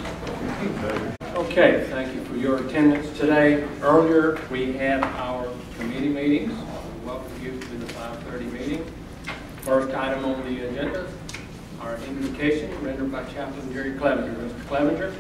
Okay, thank you for your attendance today. Earlier, we had our committee meetings. We welcome you to the five thirty meeting. First item on the agenda, our invocation rendered by Chaplain Jerry Clevenger. Mister Clevenger.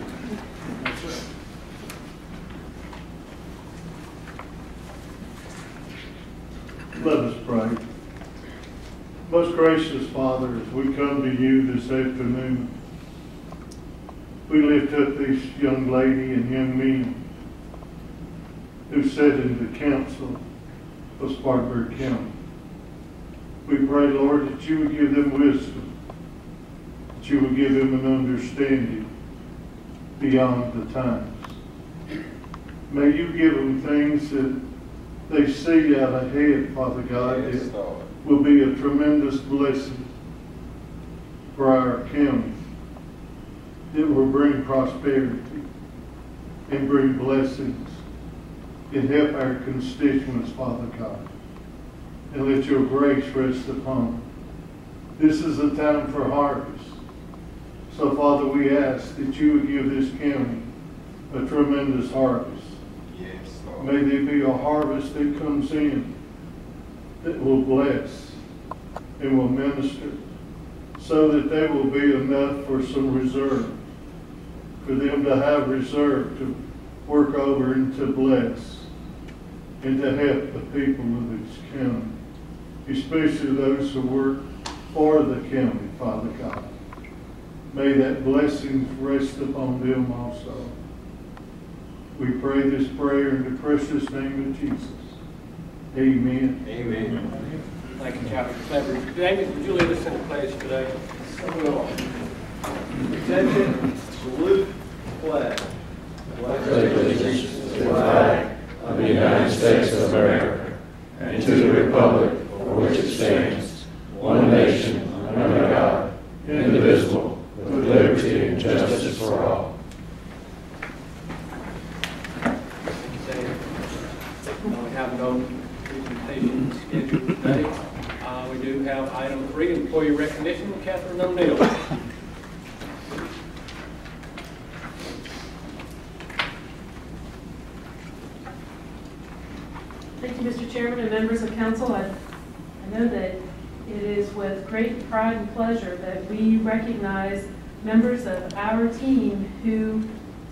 Let us pray. Most gracious Father, as we come to you this afternoon, we lift up this young lady and young men who sit in the council of Spartanburg County. We pray, Lord, that you would give them wisdom, that you would give them an understanding beyond the times. May you give them things that they see out ahead, Father God, Yes, that Lord. will be a tremendous blessing for our county, that will bring prosperity and bring blessings and help our constituents, Father God. And let your grace rest upon them. This is a time for harvest. So, Father, we ask that you would give this county a tremendous harvest. Yes, Lord. May there be a harvest that comes in that will bless and will minister, so that there will be enough for some reserve, for them to have reserve to work over and to bless and to help the people of this county, especially those who work for the county, Father God. May that blessing rest upon them also. We pray this prayer in the precious name of Jesus. Amen. Amen. Thank you, Chaplain Clevenger. David, would you lead us in the pledge today? Attention, salute, flag. Pledge allegiance to the flag of the United States of America and to the republic for which it stands, one nation, under God, indivisible, with liberty and justice for all. We have no presentation scheduled today. Uh, we do have item three, employee recognition. Catherine O'Neill. Thank you, Mister Chairman and members of council. I, I know that it is with great pride and pleasure that we recognize members of our team who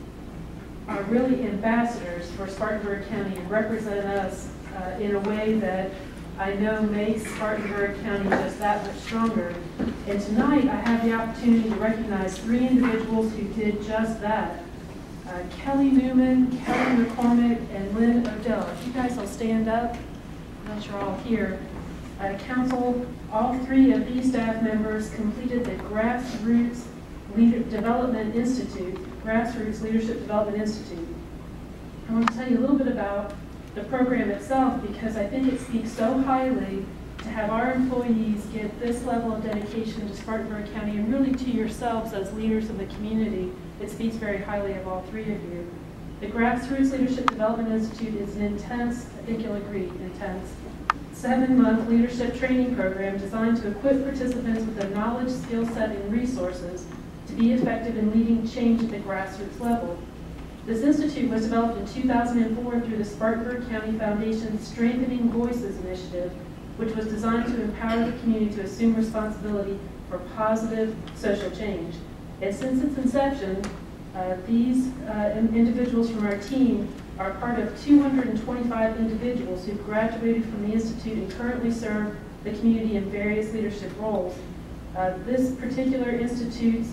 are really ambassadors for Spartanburg County and represent us uh, in a way that I know makes Spartanburg County just that much stronger. And tonight I have the opportunity to recognize three individuals who did just that. Uh, Kelly Newman, Kelly McCormick, and Lynn Odell. If you guys will stand up, I'm not sure all here. Uh, council, all three of these staff members completed the Grassroots Leader Development Institute, Grassroots Leadership Development Institute. I want to tell you a little bit about the program itself because I think it speaks so highly to have our employees get this level of dedication to Spartanburg County and really to yourselves as leaders of the community. It speaks very highly of all three of you. The Grassroots Leadership Development Institute is an intense, I think you'll agree, intense, seven-month leadership training program designed to equip participants with the knowledge, skill set, and resources to be effective in leading change at the grassroots level. This institute was developed in two thousand four through the Spartanburg County Foundation's Strengthening Voices initiative, which was designed to empower the community to assume responsibility for positive social change. And since its inception, uh, these uh, individuals from our team are part of two hundred twenty-five individuals who graduated from the Institute and currently serve the community in various leadership roles. Uh, this particular institute's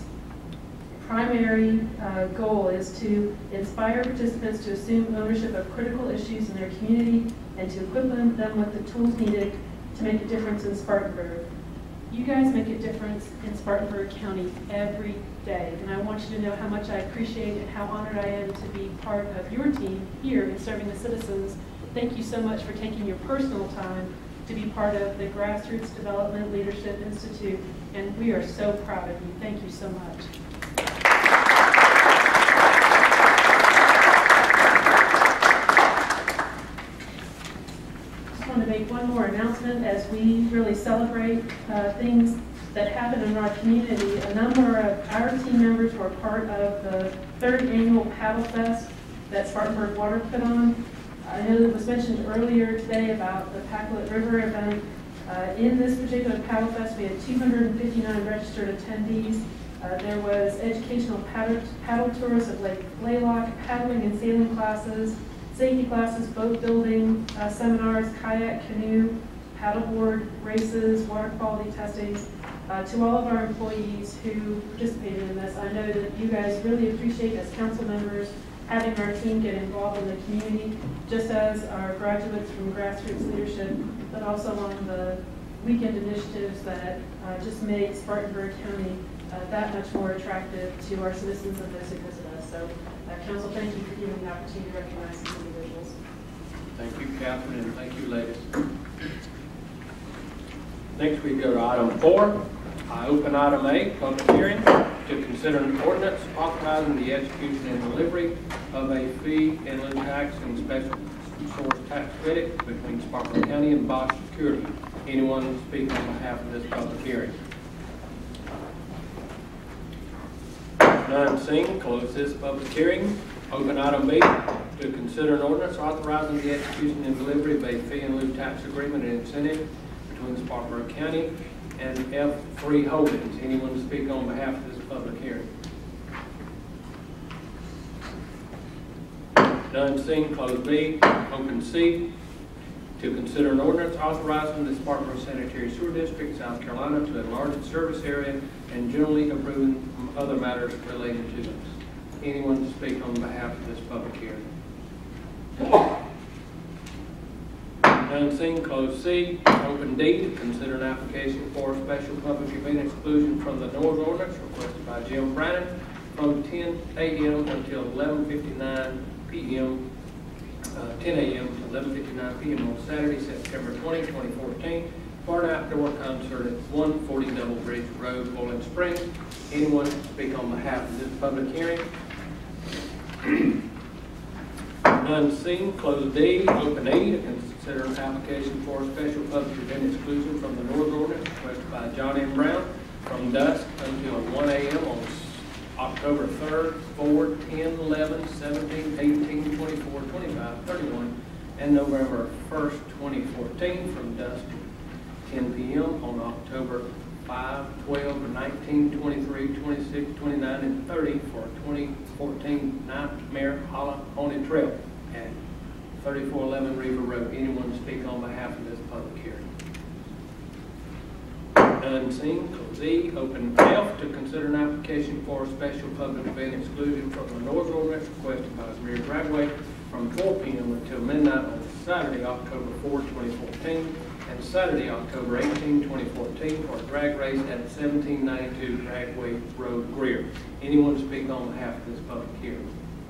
primary uh, goal is to inspire participants to assume ownership of critical issues in their community and to equip them, them with the tools needed to make a difference in Spartanburg. You guys make a difference in Spartanburg County every day, and I want you to know how much I appreciate and how honored I am to be part of your team here in serving the citizens. Thank you so much for taking your personal time to be part of the Grassroots Development Leadership Institute, and we are so proud of you. Thank you so much. I want to make one more announcement as we really celebrate uh, things that happen in our community. A number of our team members were part of the third annual Paddle Fest that Spartanburg Water put on. I know it was mentioned earlier today about the Packlet River event. Uh, in this particular Paddle Fest, we had two hundred fifty-nine registered attendees. Uh, there was educational paddle, paddle tours of Lake Blaylock, paddling and sailing classes, safety classes, boat building uh, seminars, kayak, canoe, paddleboard races, water quality testings. Uh, to all of our employees who participated in this, I know that you guys really appreciate, as council members, having our team get involved in the community, just as our graduates from Grassroots Leadership, but also on the weekend initiatives that uh, just make Spartanburg County uh, that much more attractive to our citizens and those who visit us. So, uh, council, thank you for giving me the opportunity to recognize these individuals. Thank you, Catherine, and thank you, ladies. Next, we go to item four. I open item A, public hearing, to consider an ordinance authorizing the execution and delivery of a fee in lieu tax and special source tax credit between Spartanburg County and Bosch Security. Anyone speak on behalf of this public hearing? None seen, close this public hearing. Open item B, to consider an ordinance authorizing the execution and delivery of a fee in lieu tax agreement and incentive between Spartanburg County and F three Holdings. Anyone speak on behalf of this public hearing? None seen, close B. Open C, to consider an ordinance authorizing the Spartanburg Sanitary Sewer District, South Carolina, to enlarge its service area and generally approving other matters related to this. Anyone speak on behalf of this public hearing? None seen, close C. Open D, to consider an application for a special public event exclusion from the noise ordinance requested by Jim Brannon from ten A M until eleven fifty-nine P M Uh, ten A M to eleven fifty-nine P M on Saturday, September twentieth, twenty fourteen, for an outdoor concert at one forty Double Bridge Road, Bowling Springs. Anyone speak on behalf of this public hearing? None seen, close D. Open E, to consider an application for a special public event exclusion from the noise ordinance requested by John M. Brown from dusk until one A M on October third, fourth, tenth, eleventh, seventeenth, eighteenth, twenty-fourth, twenty-fifth, thirty-first, and November first, twenty fourteen, from dusk to ten P M on October fifth, twelfth, nineteenth, twenty-three, twenty-six, twenty-nine, and thirty for twenty fourteen Nightmare Hollow Haunted Trail at thirty-four eleven River Road. Anyone speak on behalf of this public hearing? None seen, close E. Open F, to consider an application for a special public event exclusion from the noise ordinance requested by Rear Dragway from four P M until midnight on Saturday, October fourth, twenty fourteen, and Saturday, October eighteenth, twenty fourteen, for a drag race at seventeen ninety-two Dragway Road, Greer. Anyone speak on behalf of this public hearing?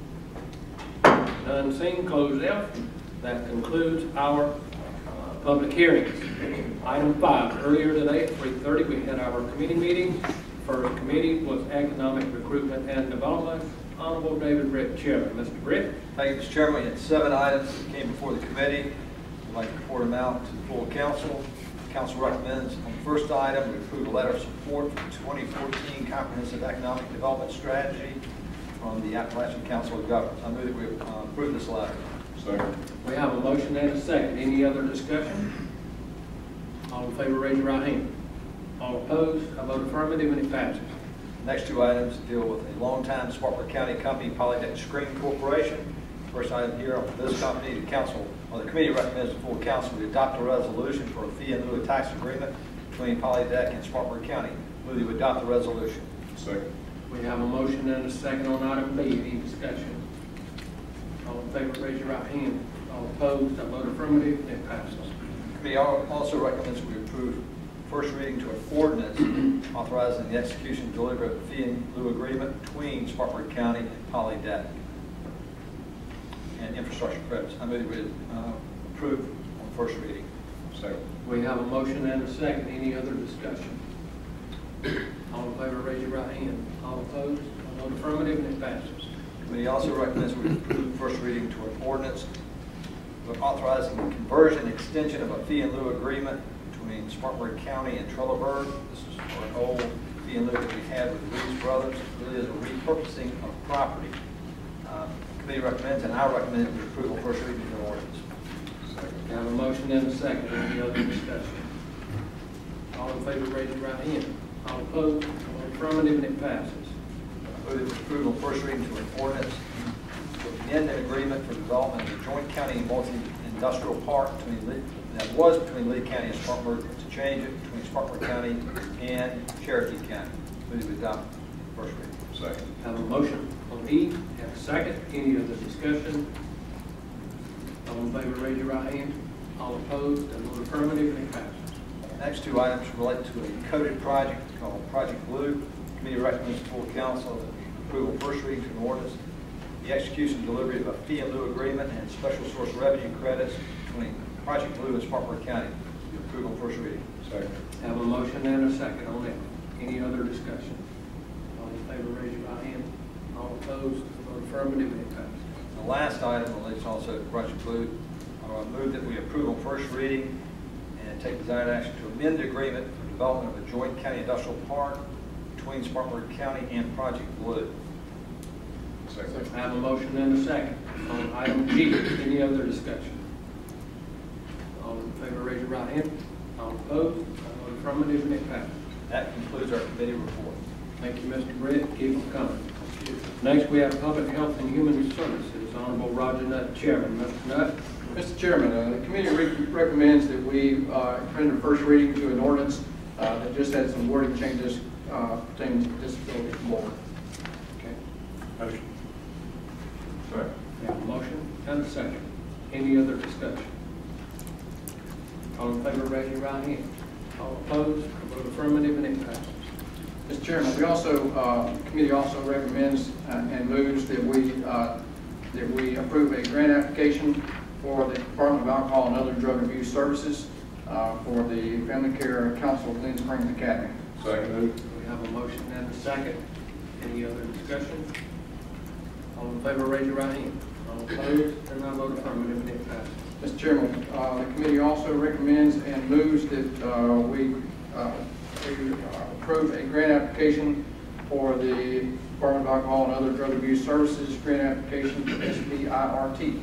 None seen, close F. That concludes our public hearings. Item five, earlier today at three thirty, we had our committee meeting. First committee was Economic Recruitment and Development. Honorable David Britt, Chairman. Mister Britt. Thank you, Mister Chairman. We had seven items that came before the committee. I'd like to report them out to the full council. The council recommends on the first item, we approve a letter of support for the twenty fourteen Comprehensive Economic Development Strategy from the Appalachian Council of Governments. I move that we uh, approve this letter. Second. We have a motion and a second. Any other discussion? All in favor, raise your right hand. All opposed, I vote affirmative, and it passes. Next two items deal with a longtime Spartanburg County company, Polytech Screen Corporation. First item here on this company, the council, or the committee recommends the full council to adopt a resolution for a fee in lieu of tax agreement between Polytech and Spartanburg County. Move to adopt the resolution. Second. We have a motion and a second on item B. Any discussion? All in favor, raise your right hand. All opposed, I vote affirmative, and it passes. The committee also recommends we approve first reading to an ordinance authorizing the execution and delivery of a fee in lieu agreement between Spartanburg County and Polytech and infrastructure credits. I move we uh, approve on first reading. Second. We have a motion and a second. Any other discussion? All in favor, raise your right hand. All opposed? All vote affirmative, and it passes. Committee also recommends we approve first reading to an ordinance authorizing the conversion and extension of a fee in lieu agreement between Spartanburg County and Trelleborg. This is for an old fee in lieu that we had with the Reeves Brothers. It really is a repurposing of property. Uh, Committee recommends, and I recommend, that we approve first reading to an ordinance. We have a motion and a second. Any other discussion? All in favor, raise your right hand. All opposed? All vote affirmative, and it passes. Move that approval first reading to an ordinance to amend an agreement for development of a joint county and multi-industrial park between Lee, that was between Lee County and Spartanburg, to change it between Spartanburg County and Cherokee County. Move to adopt first reading. Second. Have a motion on E and a second. Any other discussion? All in favor, raise your right hand. All opposed? And vote affirmative, and it passes. Next two items relate to a coded project called Project Blue. Committee recommends to full council that we approve first reading to an ordinance, the execution and delivery of a fee in lieu agreement and special source revenue credits between Project Blue and Spartanburg County. Approval first reading. Second. Have a motion and a second on that. Any other discussion? All in favor, raise your right hand. All opposed? Vote affirmative, and it passes. The last item relates also to Project Blue. I move that we approve on first reading and take desired action to amend the agreement for development of a joint county industrial park between Spartanburg County and Project Blue. Second. I have a motion and a second on item G. Any other discussion? All in favor, raise your right hand. All opposed? All vote affirmative, and it passes. That concludes our committee report. Thank you, Mister Britt. Keep them coming. Next, we have Public Health and Human Services. Honorable Roger Nutt, Chairman. Mister Nutt. Mister Chairman, uh, the committee re recommends that we uh, render first reading to an ordinance uh, that just had some wording changes uh, pertaining to disability board. Okay. Motion. Second. We have a motion and a second. Any other discussion? All in favor, raise your right hand. All opposed? Vote affirmative, and it passes. Mister Chairman, we also, uh, the committee also recommends uh, and moves that we uh, that we approve a grant application for the Department of Alcohol and Other Drug Abuse Services uh, for the Family Care Council of Glen Springs Academy. Second. We have a motion and a second. Any other discussion? All in favor, raise your right hand. All opposed? And I vote affirmative, and it passes. Mister Chairman, uh, the committee also recommends and moves that uh, we, uh, we uh, approve a grant application for the Department of Alcohol and Other Drug Abuse Services grant application for S P I R T.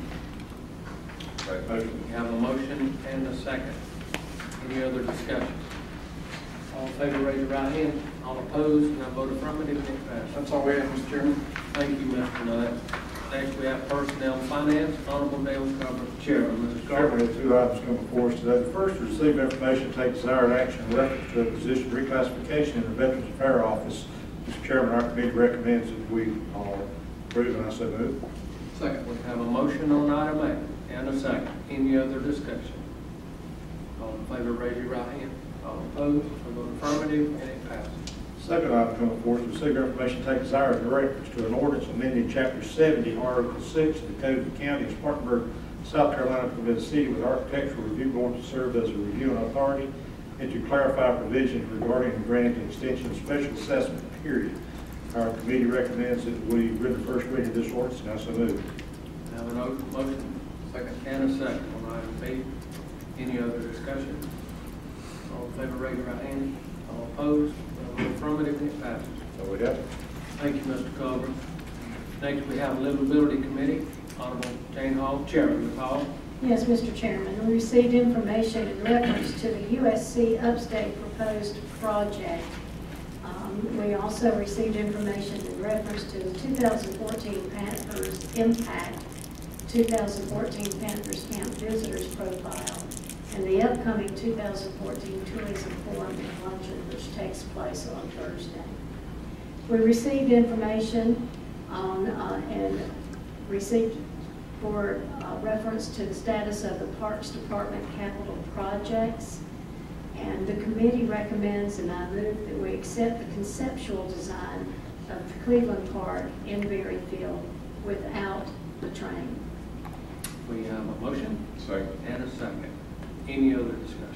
We have a motion and a second. Any other discussion? All in favor, raise your right hand. All opposed, and I vote affirmative, and it passes. That's all we have, Mister Chairman. Thank you, Mister Nutt. Next, we have Personnel and Finance. Honorable Dale Carver, Chairman. Mister Chairman, Carver. we have two items come before us today. The first, to receive information, take desired action in reference to a position reclassification in the Veterans Affairs Office. Mister Chairman, our committee recommends that we uh, approve, and I so move. Second, we have a motion on item A and a second. Any other discussion? All in favor, raise your right hand. All opposed, I vote affirmative, and it passes. Second item coming before us, receive information, take desired in reference to an ordinance amending Chapter seventy, Article six of the Code of the County of Spartanburg, South Carolina, to permit the city with architectural review board to serve as a reviewing authority and to clarify provisions regarding the grant and extension of special assessment period. Our committee recommends that we read the first reading of this ordinance, and I so move. Have a motion, second, and a second on item B. Any other discussion? All in favor, raise your right hand. All opposed, vote affirmative, and it passes. So we have it. Thank you, Mister Culver. Next, we have Livability Committee. Honorable Jane Hall, Chairman. Miz Hall. Yes, Mister Chairman, we received information in reference to the U S C Upstate proposed project. Um, we also received information in reference to the two thousand fourteen Panthers Impact, two thousand fourteen Panthers Camp Visitors Profile, and the upcoming two thousand fourteen Tourism Forum and Luncheon, which takes place on Thursday. We received information on uh, and received for uh, reference to the status of the Parks Department capital projects. And the committee recommends, and I move that we accept the conceptual design of the Cleveland Park in Berryfield without the train. We have a motion. Second. And a second. Any other discussion?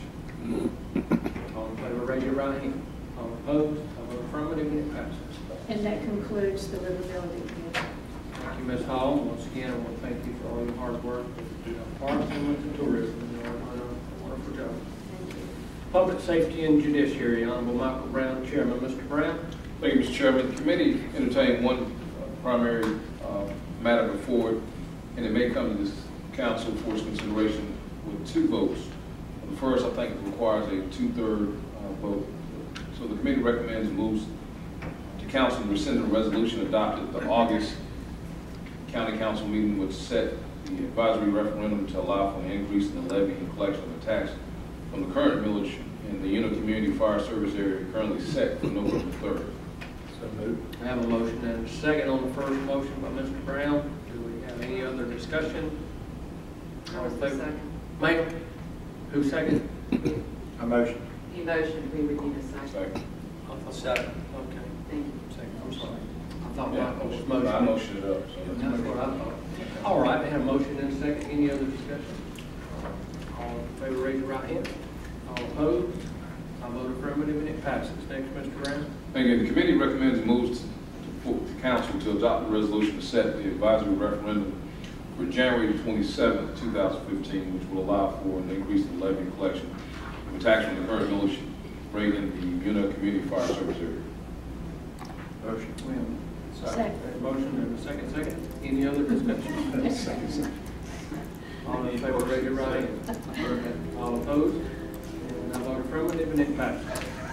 All in favor, raise your right hand. All opposed, I vote affirmative, and it passes. And that concludes the livability committee. Thank you, Miz Hall. Once again, I want to thank you for all your hard work with the parks and with the tourism. You know, done a wonderful job. Thank you. Public Safety and Judiciary, Honorable Michael Brown, Chairman. Mister Brown. Thank you, Mister Chairman. The committee entertained one uh, primary uh, matter before it, and it may come to this council for its consideration with two votes. The first, I think, requires a two-third uh, vote. So the committee recommends and moves to council to rescind the resolution adopted at the August County Council meeting, which set the advisory referendum to allow for an increase in the levy and collection of a tax from the current millage in the Unit Community Fire Service area currently set for November third. So moved. I have a motion and a second on the first motion by Mister Brown. Do we have any other discussion? I was the second. Ma'am? Who second? I motion. He motioned, we would need a second. Second. A second. Okay. Thank you. Second, I'm sorry. I thought Yeah, Michael was I motioning. motioned it up. So That's what I thought. All right, I have a motion and a second. Any other discussion? All in favor, raise your right hand. All opposed? I vote affirmative, and it passes. Next, Mister Brown. Thank you. The committee recommends and moves to, for the council to adopt the resolution to set the advisory referendum for January twenty-seventh, two thousand fifteen, which will allow for an increase in levy and collection of a tax from the current millage rate in the Unit Community Fire Service area. Motion. Second. Motion and a second, second. Any other discussion? Second, second. All in favor, raise your right hand. All opposed? And I vote affirmative, and it passes.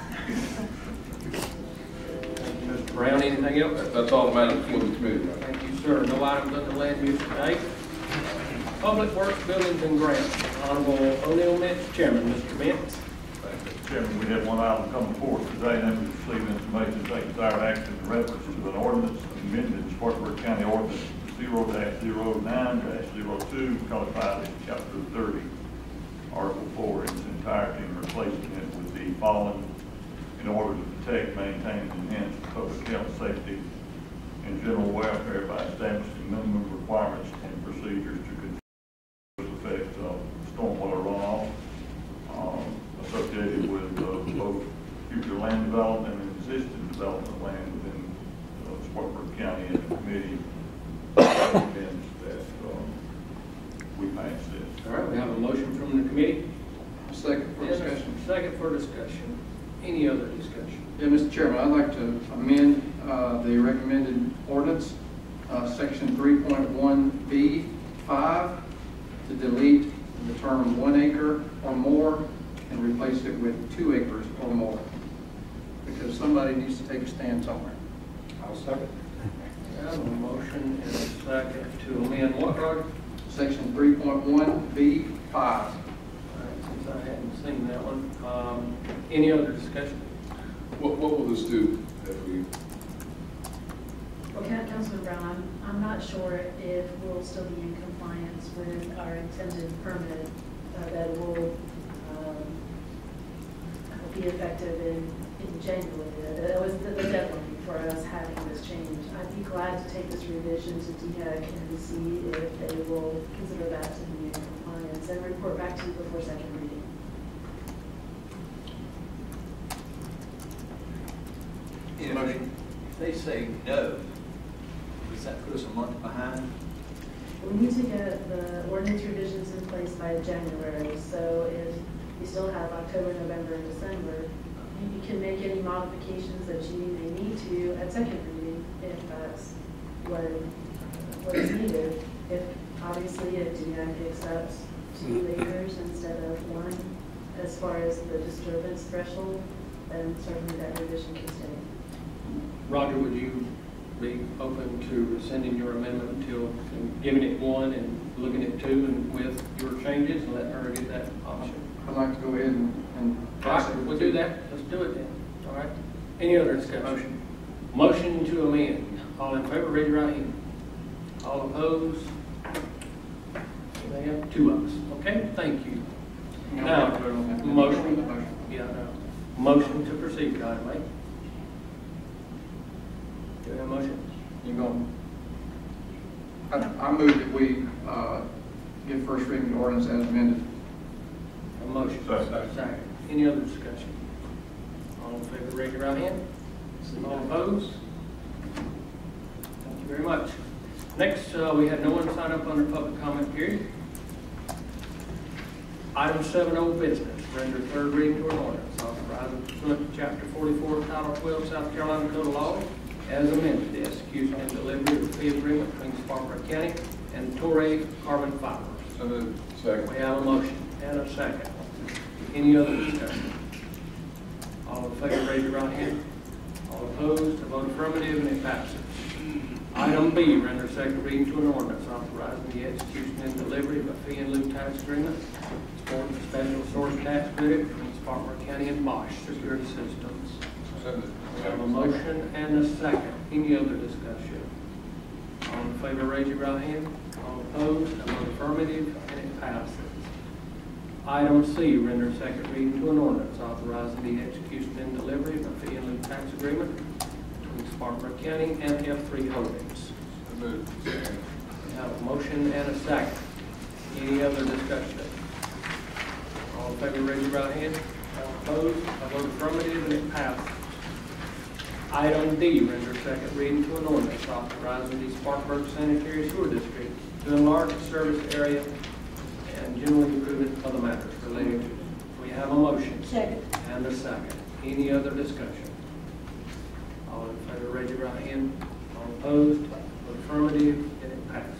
Thank you, Mister Brown. Anything else? That's all the matter before the committee. Right? Thank you, sir. No items under land use today. Public Works, Buildings, and Grants. Honorable O'Neill Mintz, Chairman. Mister Mintz. Thank you, Chairman. We have one item come before us today, and that we receive information to take desired action in reference to an ordinance amended Spartanburg County Ordinance zero dash zero nine dash zero two, codified in chapter thirty, article four in its entirety, and replacing it with the following: in order to protect, maintain, and enhance public health, safety, and general welfare by establishing minimum requirements and procedures to control the effects of stormwater runoff um, associated with uh, both future land development and existing development land within uh, Spartanburg County, and the committee recommends that um, we pass this. All right, we have a motion from the committee. Second for discussion. Second for discussion. Any other discussion? Yeah, Mister Chairman, I'd like to amend uh, the recommended ordinance, uh, section three point one B five, to delete the term one acre or more and replace it with two acres or more, because somebody needs to take a stand somewhere. I'll second. I have a motion and a second to amend what, Roger? Section three point one B five. All right, since I hadn't seen that one. Um, any other discussion? What, what will this do if we? Well, Coun- Councilman Brown, I'm, I'm not sure if we'll still be in compliance with our intended permit uh, that will um, be effective in, in January. That was the, the deadline for us having this change. I'd be glad to take this revision to D H E C and see if they will consider that to be in compliance and report back to you before second reading. If they, if they say no, does that put us a month behind? We need to get the ordinance revisions in place by January, so if you still have October, November, and December, you can make any modifications that you may need to at second reading if that's what, what is needed. If, obviously, if D H E C accepts two acres instead of one, as far as the disturbance threshold, then certainly that revision can stay. Roger, would you be open to rescinding your amendment until and giving it one and looking at two and with your changes and letting her get that option? I'd like to go ahead and, and All right, we'll do that. Let's do it then. All right. Any other discussion? Motion. Motion to amend. All in favor, raise your right hand. All opposed? They have two of us. Okay, thank you. Now, motion. Yeah, no. Motion to proceed, item eight. Do you have a motion? you're going, I, I move that we uh, give first reading of the ordinance as amended. A motion. Second. Second. Any other discussion? All in favor, raise your right hand. All opposed? Thank you very much. Next, uh, we had no one sign up under public comment period. Item seven, old business, render third reading to an ordinance authorizing pursuant to chapter forty-four, title twelve, South Carolina Code of Law, as amended, the execution and delivery of the fee agreement between Spartanburg County and Torrey Carbon Fibers. So moved. Second. We have a motion and a second. Any other discussion? All in favor, raise your right hand. All opposed, a vote affirmative, and it passes. Item B, render second reading to an ordinance authorizing the execution and delivery of a fee in lieu tax agreement for the special source tax credit between Spartanburg County and Bosch Security Systems. We have a motion and a second. Any other discussion? All in favor, raise your right hand. All opposed, a vote affirmative, and it passes. Item C, render second reading to an ordinance authorizing the execution and delivery of a fee in lieu tax agreement between Spartanburg County and F three Holdings. So moved. Second. We have a motion and a second. Any other discussion? All in favor, raise your right hand. All opposed, a vote affirmative, and it passes. Item D, render second reading to an ordinance authorizing the Spartanburg Sanitary Sewer District to enlarge the service area and generally improving other matters relating to it. We have a motion. Second. And a second. Any other discussion? All in favor, raise your right hand. All opposed, vote affirmative, and it passes.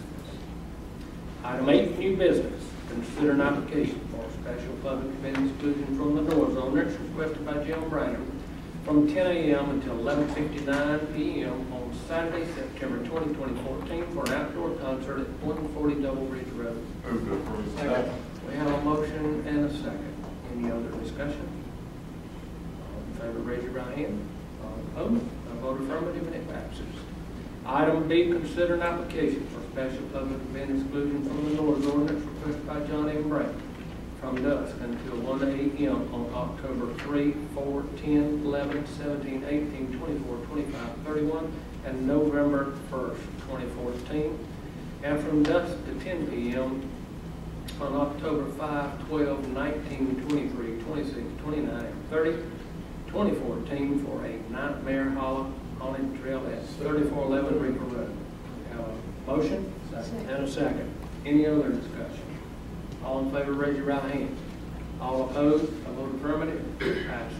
Item eight, new business. Consider an application for a special public event exclusion from the noise ordinance requested by Jim Branham from ten A M until eleven fifty-nine P M on Saturday, September twentieth, twenty fourteen for an outdoor concert at one forty Double Ridge Road. Move to approve. Second. We have a motion and a second. Any other discussion? All in favor, raise your right hand. All opposed, a vote affirmative, and it passes. Item B, consider an application for special public event exclusion from the noise ordinance requested by John M. Brown from dusk until one A M on October third, fourth, tenth, eleventh, seventeenth, eighteenth, twenty-fourth, twenty-fifth, thirty-first, and November first, twenty fourteen, and from dusk to ten P M on October fifth, twelfth, nineteenth, twenty-three, twenty-six, twenty-nine, and thirty, twenty fourteen for a Nightmare Hollow Haunted Trail at thirty-four eleven Reaper Road. We have a motion Second. and a second. Any other discussion? All in favor, raise your right hand. All opposed, a vote affirmative, passes.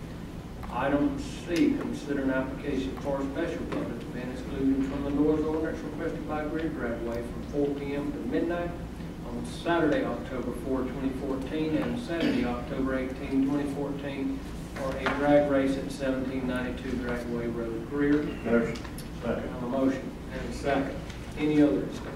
Item C, consider an application for a special public event exclusion from the noise ordinance requested by Greer Dragway from four P M to midnight on Saturday, October fourth, twenty fourteen, and Saturday, October eighteenth, twenty fourteen, for a drag race at seventeen ninety-two Dragway Road, Greer. Motion. Second. On the motion and a second. Any other discussion?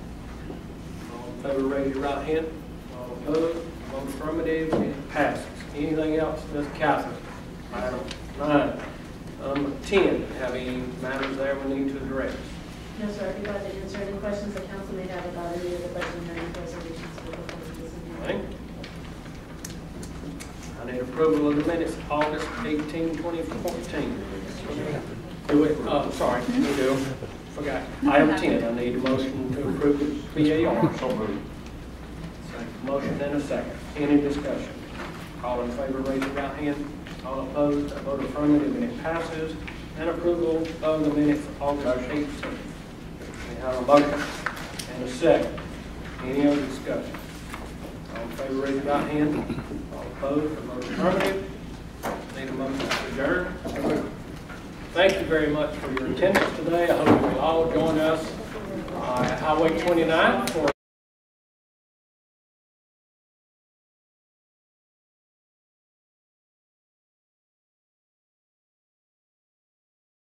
All in favor, raise your right hand. All opposed, vote affirmative, and it passes. Anything else, Miz Catherine? Item nine. Number ten, have any matters there we need to address? No, sir. I'd be glad to answer any questions the council may have about any of the budget hearing resolutions for the board this evening. All right. I need approval of the minutes, August eighteenth, twenty fourteen. Do it, uh, sorry, we do, forgot. Item ten, I need a motion to approve the B A R. So moved. Motion and a second. Any discussion? All in favor, raise your right hand. All opposed, a vote affirmative, and it passes. And approval of the minutes, August eighteenth. We have a motion and a second. Any other discussion? All in favor, raise your right hand. All opposed, a vote affirmative. Need a motion to adjourn. Thank you very much for your attendance today. I hope you will all join us uh, at Highway twenty-nine for